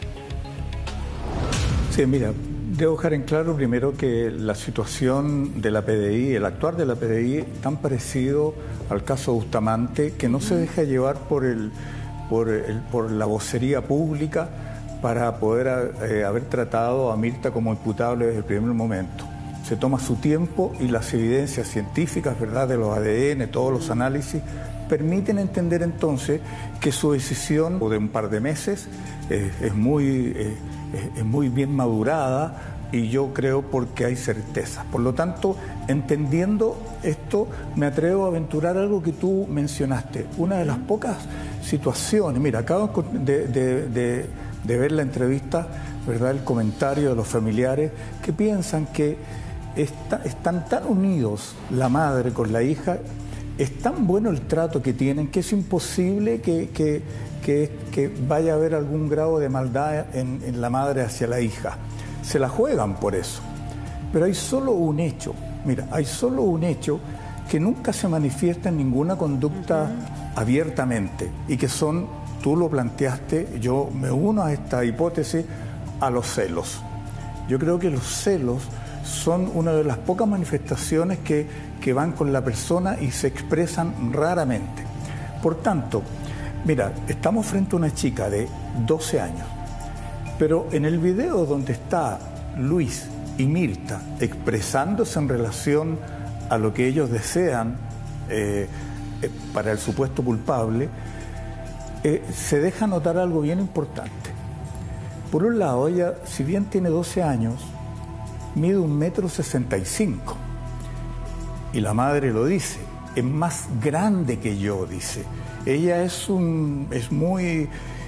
Sí, mira, debo dejar en claro primero que la situación de la PDI, el actuar de la PDI, es tan parecido al caso Bustamante, que no se deja llevar por la vocería pública para poder haber tratado a Mirta como imputable desde el primer momento. se toma su tiempo y las evidencias científicas, ¿verdad?, de los ADN, todos los análisis, permiten entender entonces que su decisión de un par de meses es muy bien madurada, y yo creo porque hay certezas. Por lo tanto, entendiendo esto, me atrevo a aventurar algo que tú mencionaste. Una de las pocas situaciones, mira, acabo de ver la entrevista, ¿verdad?, el comentario de los familiares que piensan que están tan unidos la madre con la hija, es tan bueno el trato que tienen, que es imposible que vaya a haber algún grado de maldad en la madre hacia la hija. Se la juegan por eso. Pero hay solo un hecho, mira, hay solo un hecho que nunca se manifiesta en ninguna conducta abiertamente, y que son, tú lo planteaste, yo me uno a esta hipótesis, a los celos. Yo creo que los celos son una de las pocas manifestaciones que van con la persona y se expresan raramente. Por tanto, mira, estamos frente a una chica de 12 años, pero en el video donde está Luis y Mirta expresándose en relación a lo que ellos desean para el supuesto culpable, se deja notar algo bien importante. Por un lado, ella, si bien tiene 12 años, mide 1,65 m. Y la madre lo dice, es más grande que yo, dice. Ella es muy...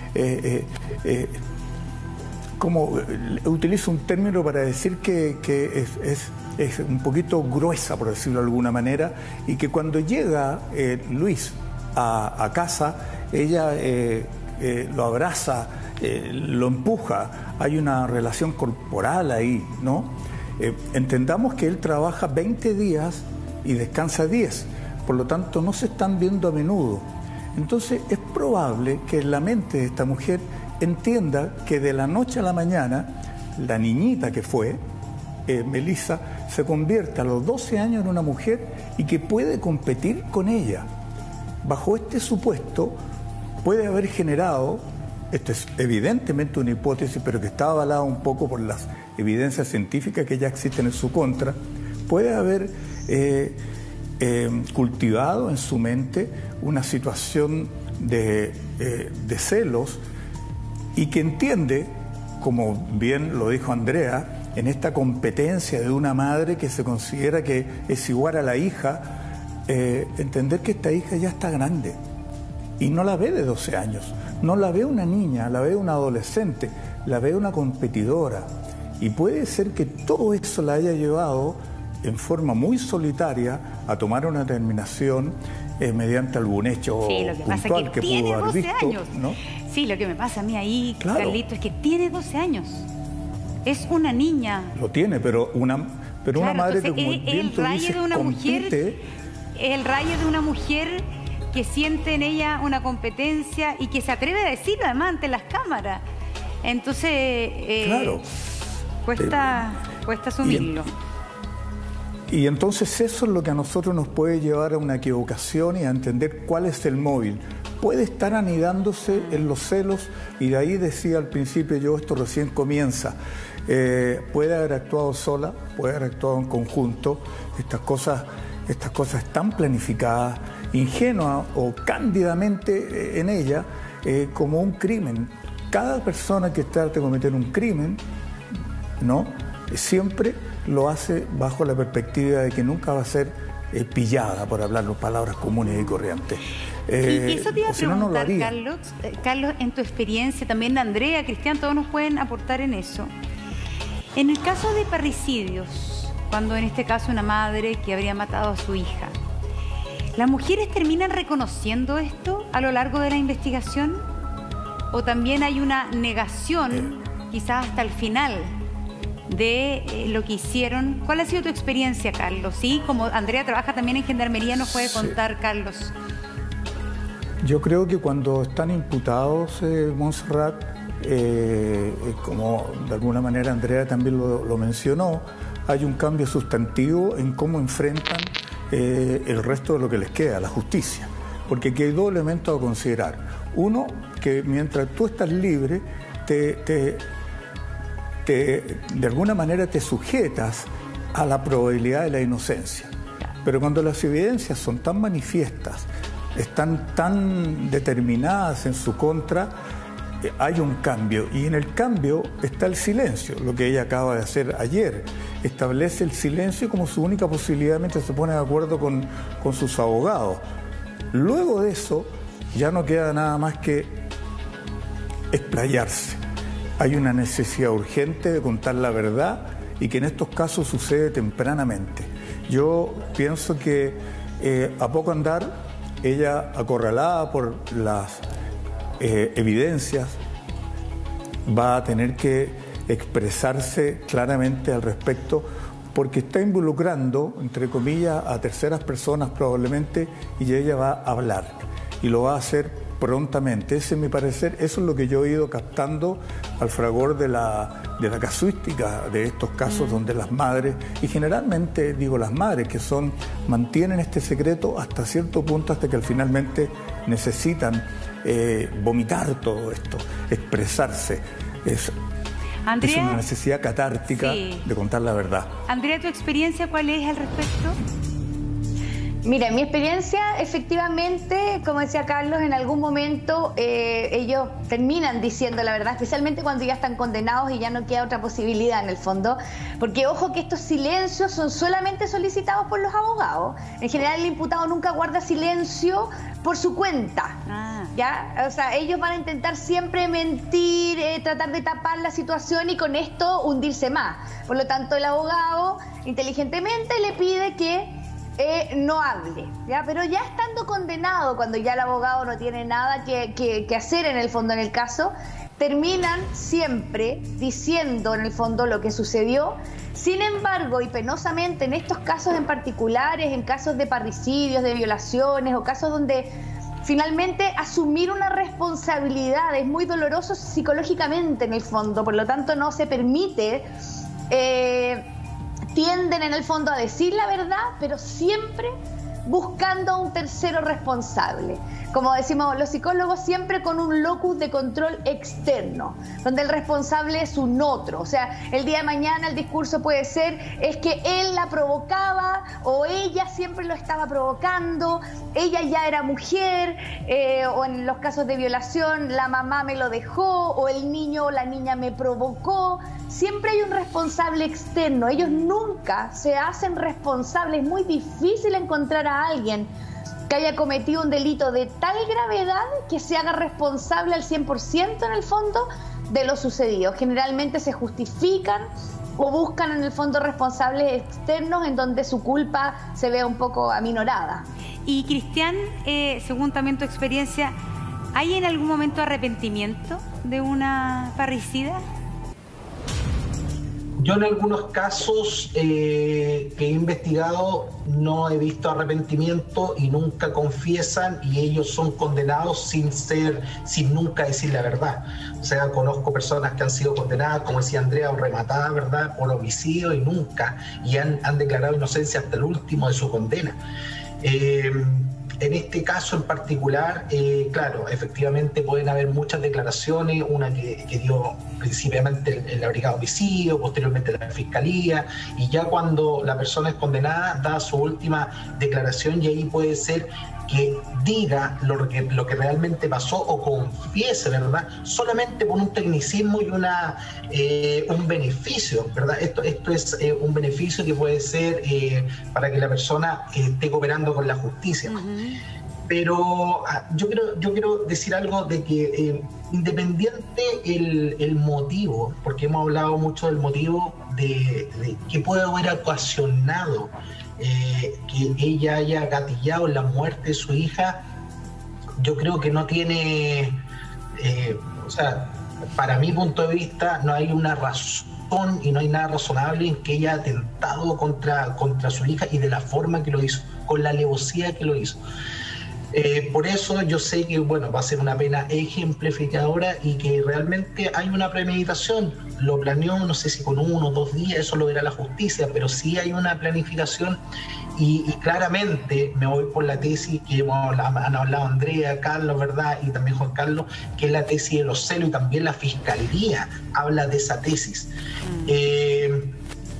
como utilizo un término para decir que es un poquito gruesa, por decirlo de alguna manera, y que cuando llega Luis a casa, ella lo abraza, lo empuja, hay una relación corporal ahí, ¿no? Entendamos que él trabaja 20 días y descansa 10, por lo tanto no se están viendo a menudo. Entonces es probable que en la mente de esta mujer entienda que de la noche a la mañana la niñita que fue, Melissa, se convierte a los 12 años en una mujer y que puede competir con ella. Bajo este supuesto puede haber generado, esto es evidentemente una hipótesis, pero que está avalada un poco por las evidencias científicas que ya existen en su contra, puede haber cultivado en su mente una situación de celos, y que entiende, como bien lo dijo Andrea, en esta competencia de una madre que se considera que es igual a la hija, entender que esta hija ya está grande y no la ve de 12 años, no la ve una niña, la ve una adolescente, la ve una competidora, y puede ser que todo eso la haya llevado en forma muy solitaria a tomar una determinación mediante algún hecho puntual que pudo haber visto, ¿no? Sí, lo que me pasa a mí ahí, claro, Carlito, es que tiene 12 años. Es una niña. Lo tiene, pero una madre que, como bien tú dices, compite. El rayo de una mujer que siente en ella una competencia y que se atreve a decirlo además ante las cámaras. Entonces, claro, cuesta asumirlo. Y entonces eso es lo que a nosotros nos puede llevar a una equivocación y a entender cuál es el móvil. Puede estar anidándose en los celos, y de ahí decía al principio yo, esto recién comienza. Puede haber actuado sola, puede haber actuado en conjunto. Estas cosas están planificadas, ingenua o cándidamente en ella, como un crimen. Cada persona que trata de cometer un crimen, ¿no?, siempre lo hace bajo la perspectiva de que nunca va a ser pillada, por hablar las palabras comunes y corrientes. Y eso te iba a preguntar, Carlos, en tu experiencia, también Andrea, Cristian, todos nos pueden aportar en eso. En el caso de parricidios, cuando en este caso una madre que habría matado a su hija, ¿las mujeres terminan reconociendo esto a lo largo de la investigación? ¿O también hay una negación, quizás hasta el final, de lo que hicieron? ¿Cuál ha sido tu experiencia, Carlos? Sí, como Andrea trabaja también en Gendarmería, nos puede contar, Carlos. Yo creo que cuando están imputados, Montserrat, como de alguna manera Andrea también lo mencionó, hay un cambio sustantivo en cómo enfrentan el resto de lo que les queda, la justicia. Porque aquí hay dos elementos a considerar. Uno, que mientras tú estás libre, de alguna manera te sujetas a la probabilidad de la inocencia. Pero cuando las evidencias son tan manifiestas, están tan determinadas en su contra, hay un cambio, y en el cambio está el silencio, lo que ella acaba de hacer ayer. Establece el silencio como su única posibilidad mientras se pone de acuerdo con sus abogados. Luego de eso ya no queda nada más que explayarse. Hay una necesidad urgente de contar la verdad, y que en estos casos sucede tempranamente. Yo pienso que a poco andar, ella, acorralada por las evidencias, va a tener que expresarse claramente al respecto, porque está involucrando, entre comillas, a terceras personas probablemente, y ella va a hablar, y lo va a hacer prontamente. Ese es mi parecer, eso es lo que yo he ido captando al fragor de la casuística de estos casos, donde las madres, y generalmente digo las madres, que mantienen este secreto hasta cierto punto, hasta que finalmente necesitan vomitar todo esto, expresarse. Andrea, es una necesidad catártica de contar la verdad. Andrea, ¿tu experiencia cuál es al respecto? Mira, mi experiencia, efectivamente, como decía Carlos, en algún momento ellos terminan diciendo la verdad, especialmente cuando ya están condenados y ya no queda otra posibilidad en el fondo, porque ojo que estos silencios son solamente solicitados por los abogados. En general el imputado nunca guarda silencio por su cuenta, ¿ya? O sea, ellos van a intentar siempre mentir, tratar de tapar la situación y con esto hundirse más. Por lo tanto, el abogado inteligentemente le pide que no hable, ¿ya? Pero ya estando condenado, cuando ya el abogado no tiene nada que hacer en el fondo en el caso, terminan siempre diciendo en el fondo lo que sucedió. Sin embargo, y penosamente en estos casos en particulares, en casos de parricidios, de violaciones o casos donde finalmente asumir una responsabilidad es muy doloroso psicológicamente en el fondo, por lo tanto no se permite, tienden en el fondo a decir la verdad, pero siempre buscando a un tercero responsable. Como decimos los psicólogos, siempre con un locus de control externo, donde el responsable es un otro. O sea, el día de mañana el discurso puede ser, es que él la provocaba, o ella siempre lo estaba provocando, ella ya era mujer, o en los casos de violación, la mamá me lo dejó, o el niño o la niña me provocó. Siempre hay un responsable externo. Ellos nunca se hacen responsables. Es muy difícil encontrar a alguien que haya cometido un delito de tal gravedad que se haga responsable al 100% en el fondo de lo sucedido. Generalmente se justifican o buscan en el fondo responsables externos en donde su culpa se vea un poco aminorada. Y Cristian, según también tu experiencia, ¿hay en algún momento arrepentimiento de una parricida? Yo en algunos casos que he investigado no he visto arrepentimiento y nunca confiesan, y ellos son condenados sin nunca decir la verdad. O sea, conozco personas que han sido condenadas, como decía Andrea, o rematadas, ¿verdad?, por homicidio y han declarado inocencia hasta el último de su condena. En este caso en particular, claro, efectivamente pueden haber muchas declaraciones, una que dio principalmente la brigada de homicidio, posteriormente la fiscalía, y ya cuando la persona es condenada da su última declaración, y ahí puede ser que diga lo que realmente pasó o confiese, ¿verdad?, solamente por un tecnicismo y un beneficio, ¿verdad? Esto es un beneficio que puede ser para que la persona esté cooperando con la justicia. Pero yo quiero decir algo de que independiente el motivo, porque hemos hablado mucho del motivo de que puede haber ocasionado que ella haya gatillado la muerte de su hija, yo creo que no tiene, o sea, para mi punto de vista no hay una razón y no hay nada razonable en que ella haya atentado contra su hija y de la forma que lo hizo, con la alevosía que lo hizo. Por eso yo sé que va a ser una pena ejemplificadora y que realmente hay una premeditación. Lo planeó, no sé si con 1 o 2 días, eso lo verá la justicia, pero sí hay una planificación y claramente me voy por la tesis que han hablado Andrea, Carlos, ¿verdad?, y también Juan Carlos, que es la tesis de los celos, y también la fiscalía habla de esa tesis.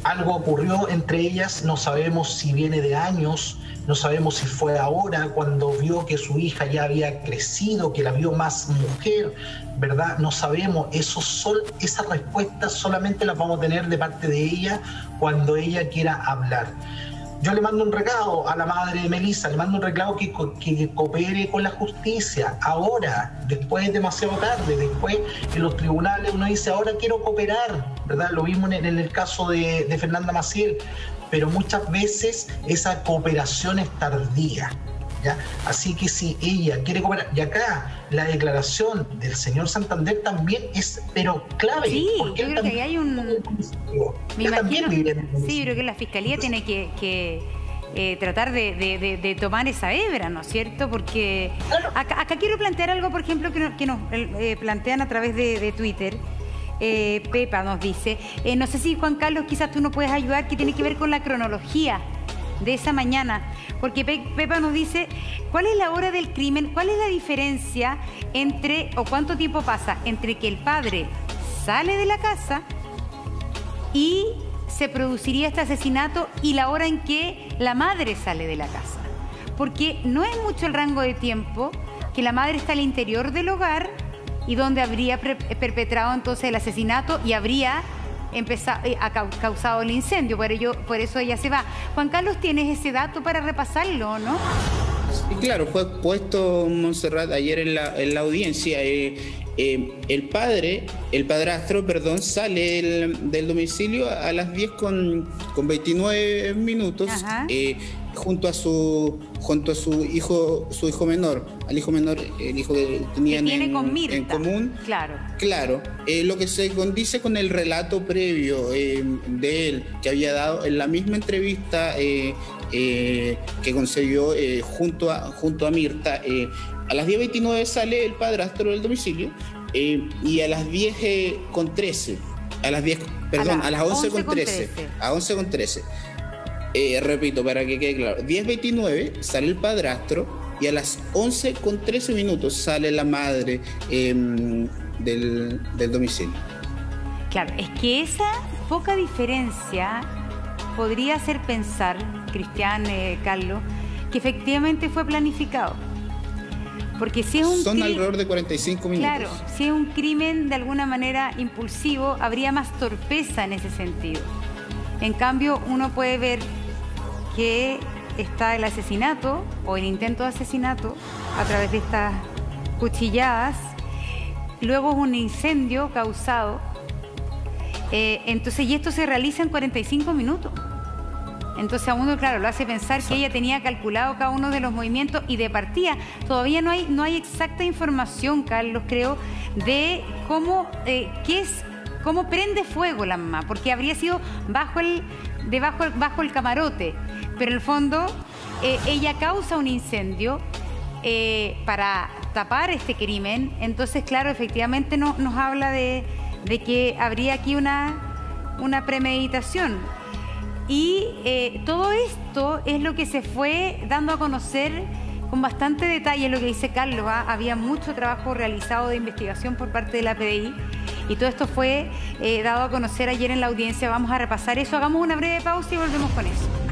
algo ocurrió entre ellas, no sabemos si viene de años, no sabemos si fue ahora cuando vio que su hija ya había crecido, que la vio más mujer, ¿verdad? No sabemos, esas respuestas solamente las vamos a tener de parte de ella cuando ella quiera hablar. Yo le mando un recado a la madre de Melissa, le mando un recado que coopere con la justicia. Ahora, después es demasiado tarde, después en los tribunales uno dice, ahora quiero cooperar, ¿verdad? Lo vimos en el caso de Fernanda Maciel, pero muchas veces esa cooperación es tardía, ¿ya? Así que si ella quiere cooperar, y acá la declaración del señor Santander también es, pero clave. Sí, porque yo creo que hay un... Me imagino, sí, creo que la Fiscalía tiene que tratar de tomar esa hebra, ¿no es cierto? Porque acá quiero plantear algo, por ejemplo, que nos plantean a través de Twitter. Pepa nos dice, no sé si Juan Carlos quizás tú nos puedes ayudar, que tiene que ver con la cronología de esa mañana, porque Pepa nos dice, ¿cuál es la hora del crimen? ¿Cuál es la diferencia entre, o cuánto tiempo pasa entre que el padre sale de la casa y se produciría este asesinato y la hora en que la madre sale de la casa? Porque no es mucho el rango de tiempo que la madre está al interior del hogar y donde habría perpetrado entonces el asesinato y habría causado el incendio. Por eso ella se va. Juan Carlos, ¿tienes ese dato para repasarlo o no? Sí, claro, fue puesto Montserrat ayer en la audiencia. El padrastro, sale del domicilio a las 10 con 29 minutos. Junto a su hijo menor, el hijo que tenían en común. Claro. Lo que se condice con el relato previo de él, que había dado en la misma entrevista que concedió junto a Mirta. A las 10:29 sale el padrastro del domicilio y a las 10:13, a las 11:13. A 11:13. Repito, para que quede claro, 10:29 sale el padrastro y a las 11:13 minutos sale la madre del domicilio. Claro, es que esa poca diferencia podría hacer pensar, Cristian, Carlos, que efectivamente fue planificado. Porque si es son alrededor de 45 minutos. Claro, si es un crimen de alguna manera impulsivo, habría más torpeza en ese sentido. En cambio, uno puede ver que está el asesinato o el intento de asesinato a través de estas cuchilladas, luego un incendio causado, entonces, y esto se realiza en 45 minutos. Entonces a uno, claro, lo hace pensar que ella tenía calculado cada uno de los movimientos y de partida. Todavía no hay exacta información, Carlos, creo, de cómo prende fuego la mamá, porque habría sido bajo el camarote, pero en el fondo ella causa un incendio para tapar este crimen. Entonces, claro, efectivamente nos habla de que habría aquí una premeditación. Y todo esto es lo que se fue dando a conocer con bastante detalle, lo que dice Carlos. Había mucho trabajo realizado de investigación por parte de la PDI y todo esto fue dado a conocer ayer en la audiencia. Vamos a repasar eso, hagamos una breve pausa y volvemos con eso.